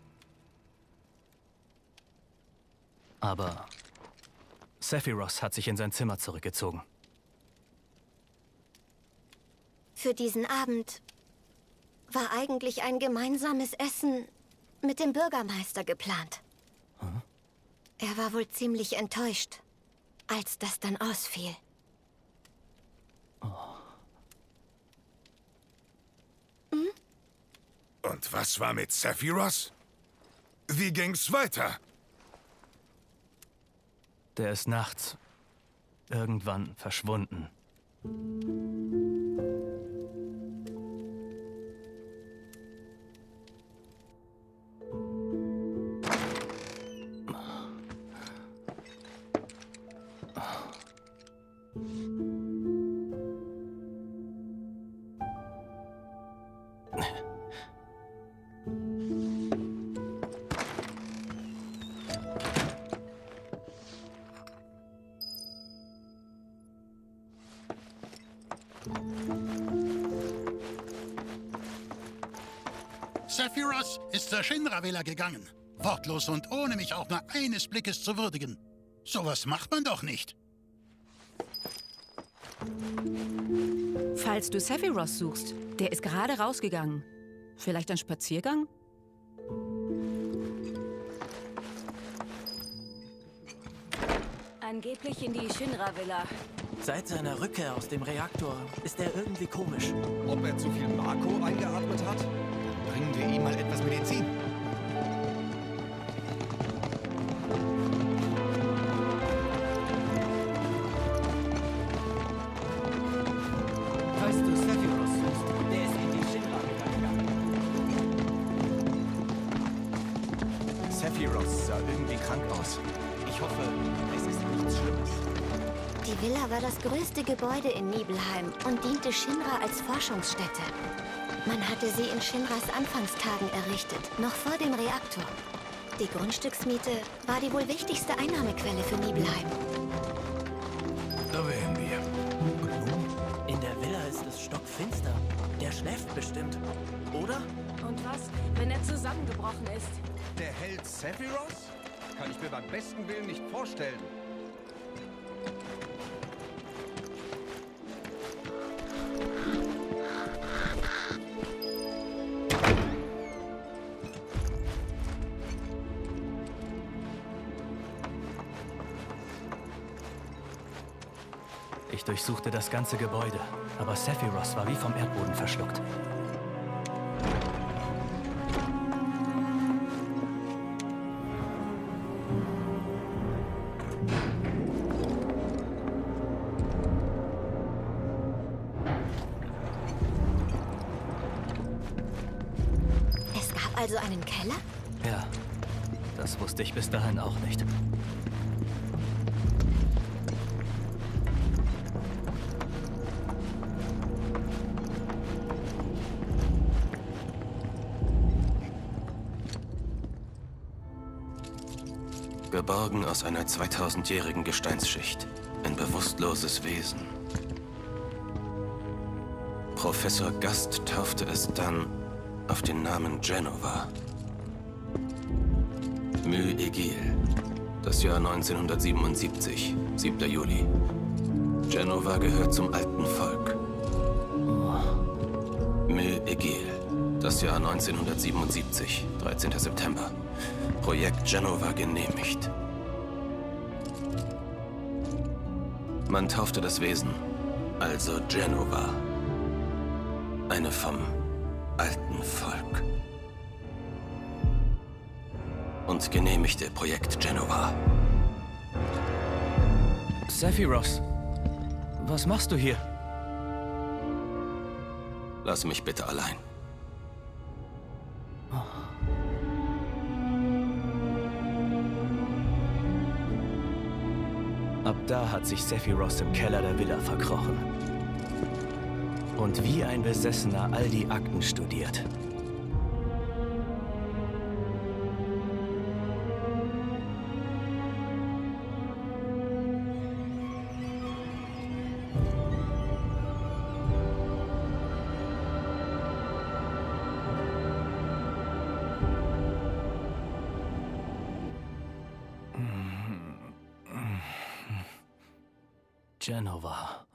Aber Sephiroth hat sich in sein Zimmer zurückgezogen. Für diesen Abend war eigentlich ein gemeinsames Essen mit dem Bürgermeister geplant. Hm? Er war wohl ziemlich enttäuscht, als das dann ausfiel. Oh. Hm? Und was war mit Sephiroth? Wie ging's weiter? Der ist nachts irgendwann verschwunden. Sephiroth ist zur Shinra-Villa gegangen. Wortlos und ohne mich auch nur eines Blickes zu würdigen. Sowas macht man doch nicht. Falls du Sephiroth suchst, der ist gerade rausgegangen. Vielleicht ein Spaziergang? Angeblich in die Shinra-Villa. Seit seiner Rückkehr aus dem Reaktor ist er irgendwie komisch. Ob er zu viel Mako eingeatmet hat? Dann bringen wir ihm mal etwas Medizin. Falls du Sephiroth suchst, der ist in die Shinra-Villa gegangen. Sephiroth sah irgendwie krank aus. Ich hoffe, es ist nichts Schlimmes. Die Villa war das größte Gebäude in Nibelheim und diente Shinra als Forschungsstätte. Man hatte sie in Shinras Anfangstagen errichtet, noch vor dem Reaktor. Die Grundstücksmiete war die wohl wichtigste Einnahmequelle für Nibelheim. Da wären wir. In der Villa ist es stockfinster. Der schläft bestimmt, oder? Und was, wenn er zusammengebrochen ist? Der Held Sephiroth? Kann ich mir beim besten Willen nicht vorstellen. Ich durchsuchte das ganze Gebäude, aber Sephiroth war wie vom Erdboden verschluckt. Also einen Keller? Ja, das wusste ich bis dahin auch nicht. Geborgen aus einer zweitausendjährigen Gesteinsschicht. Ein bewusstloses Wesen. Professor Gast taufte es dann auf den Namen Jenova. My'Egil. Das Jahr neunzehnhundertsiebenundsiebzig, siebter Juli. Jenova gehört zum alten Volk. My'Egil. Das Jahr neunzehnhundertsiebenundsiebzig, dreizehnter September. Projekt Jenova genehmigt. Man taufte das Wesen, also Jenova. Eine vom alten Volk. Und genehmigte Projekt Jenova. Sephiroth, was machst du hier? Lass mich bitte allein. Ab da hat sich Sephiroth im Keller der Villa verkrochen. Und wie ein Besessener all die Akten studiert. Jenova.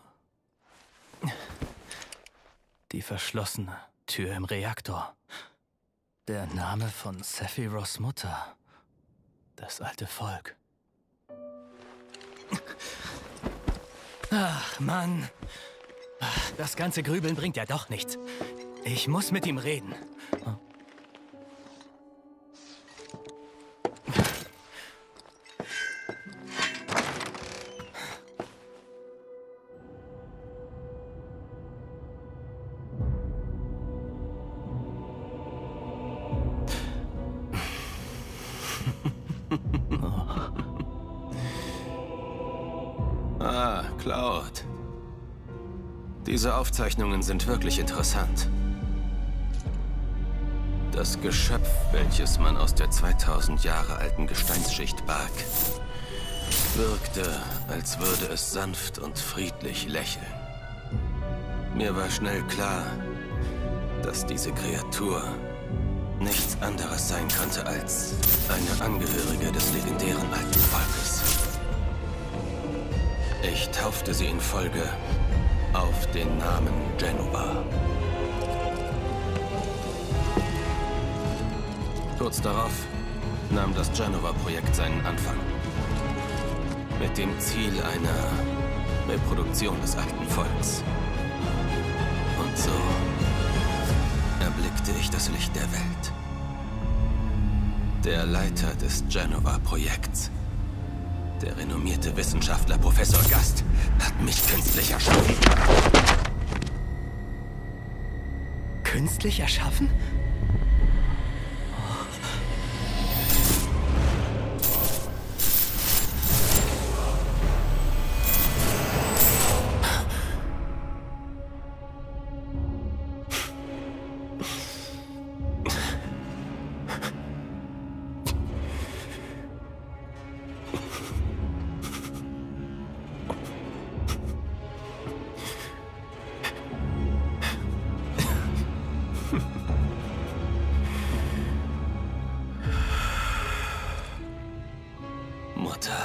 Die verschlossene Tür im Reaktor. Der Name von Sephiroths Mutter. Das alte Volk. Ach, Mann. Das ganze Grübeln bringt ja doch nichts. Ich muss mit ihm reden. Ah, Cloud. Diese Aufzeichnungen sind wirklich interessant. Das Geschöpf, welches man aus der zweitausend Jahre alten Gesteinsschicht barg, wirkte, als würde es sanft und friedlich lächeln. Mir war schnell klar, dass diese Kreatur nichts anderes sein konnte als eine Angehörige des legendären alten Volkes. Ich taufte sie in Folge auf den Namen Jenova. Kurz darauf nahm das Jenova-Projekt seinen Anfang. Mit dem Ziel einer Reproduktion des alten Volks. Und so erblickte ich das Licht der Welt. Der Leiter des Jenova-Projekts, der renommierte Wissenschaftler Professor Gast, hat mich künstlich erschaffen. Künstlich erschaffen? Mutter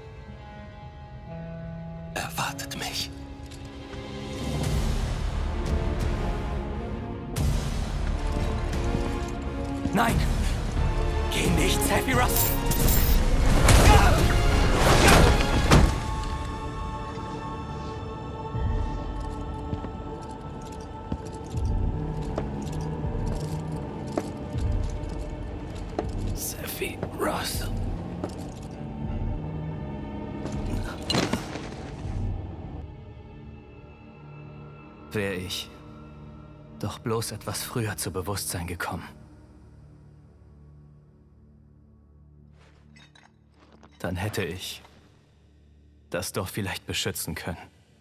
erwartet mich. Nein! Geh nicht, Sephiroth! Sephiroth. Wäre ich doch bloß etwas früher zu Bewusstsein gekommen. dann hätte ich das Dorf vielleicht beschützen können.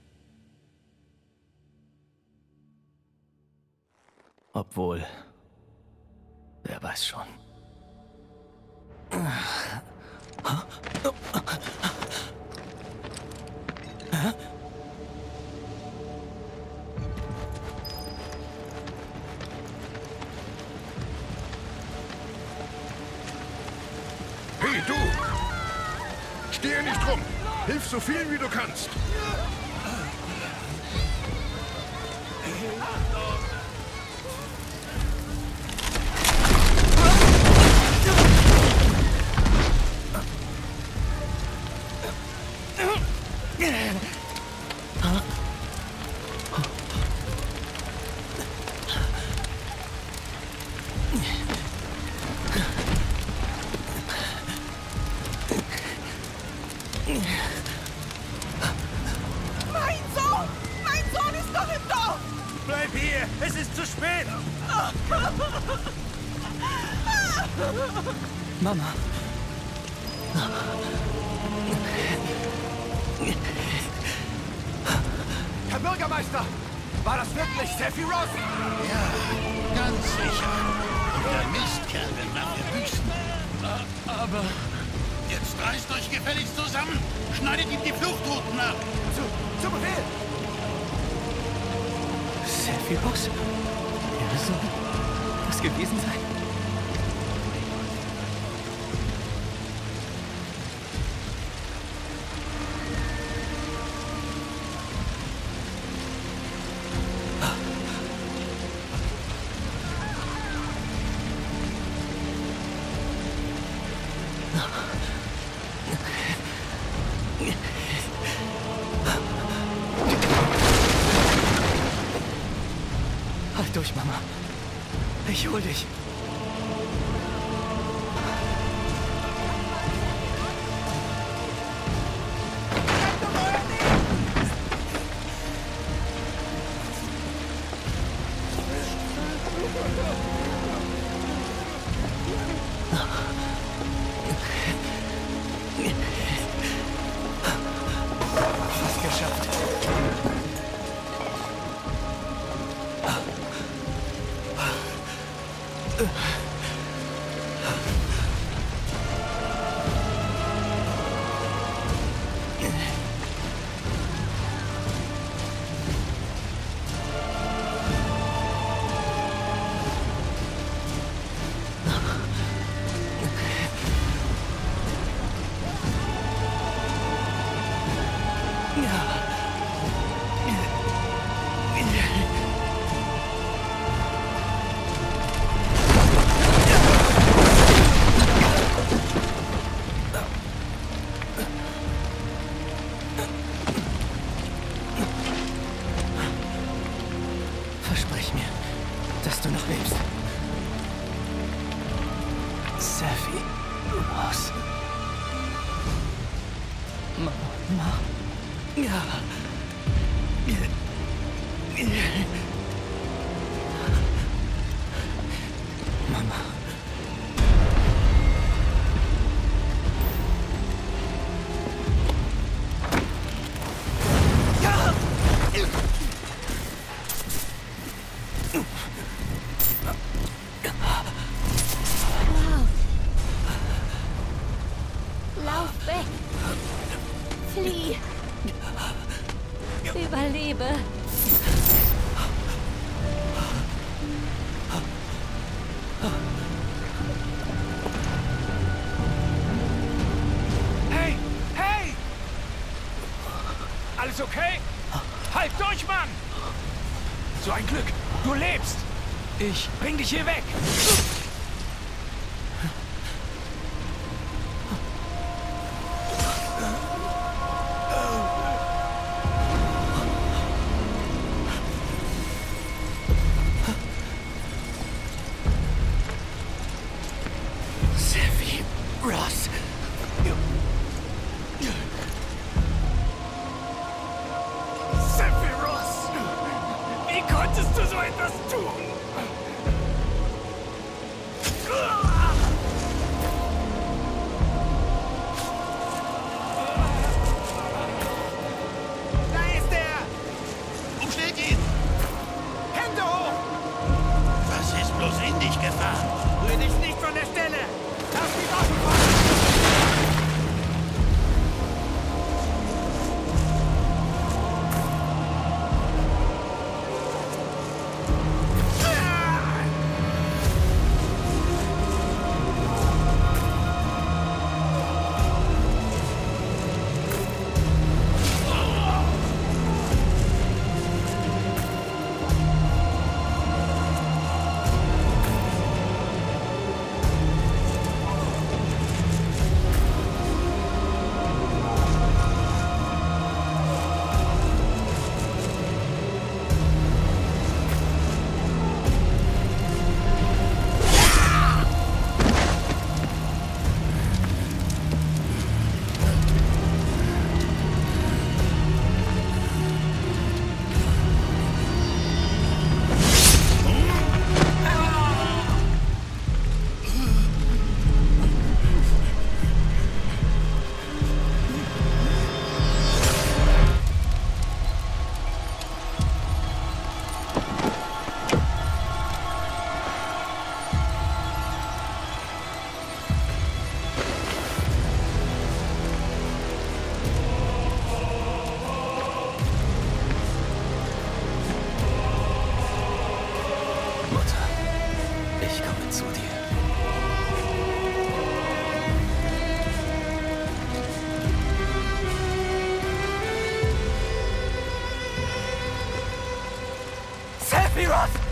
Obwohl, wer weiß schon. Hey, du! Stehe nicht rum! Hilf so viel, wie du kannst! Mein Sohn! Mein Sohn ist noch im Dorf! Bleib hier! Es ist zu spät! Mama. Herr Bürgermeister! War das wirklich Sephiroth? Ja, ganz sicher. Und der Mistkerl wird dafür büßen. Aber... Jetzt reißt euch gefälligst zusammen. Schneidet ihm die Fluchtrouten ab. Zu, zu Befehl! Sephiroth? Ja, soll das gewesen sein? Halt durch, Mama. Ich hol dich. Fast geschafft. Versprich mir, dass du noch lebst. Sephiroth. Mama. Ja. Mama. Lauf weg! Flieh! Überlebe! Hey! Hey! Alles okay? Halt durch, Mann! So ein Glück! Du lebst! Ich bring dich hier weg! Sephiroth. Sephiroth! Wie konntest du so etwas tun? Ich komme zu dir. Sephiroth!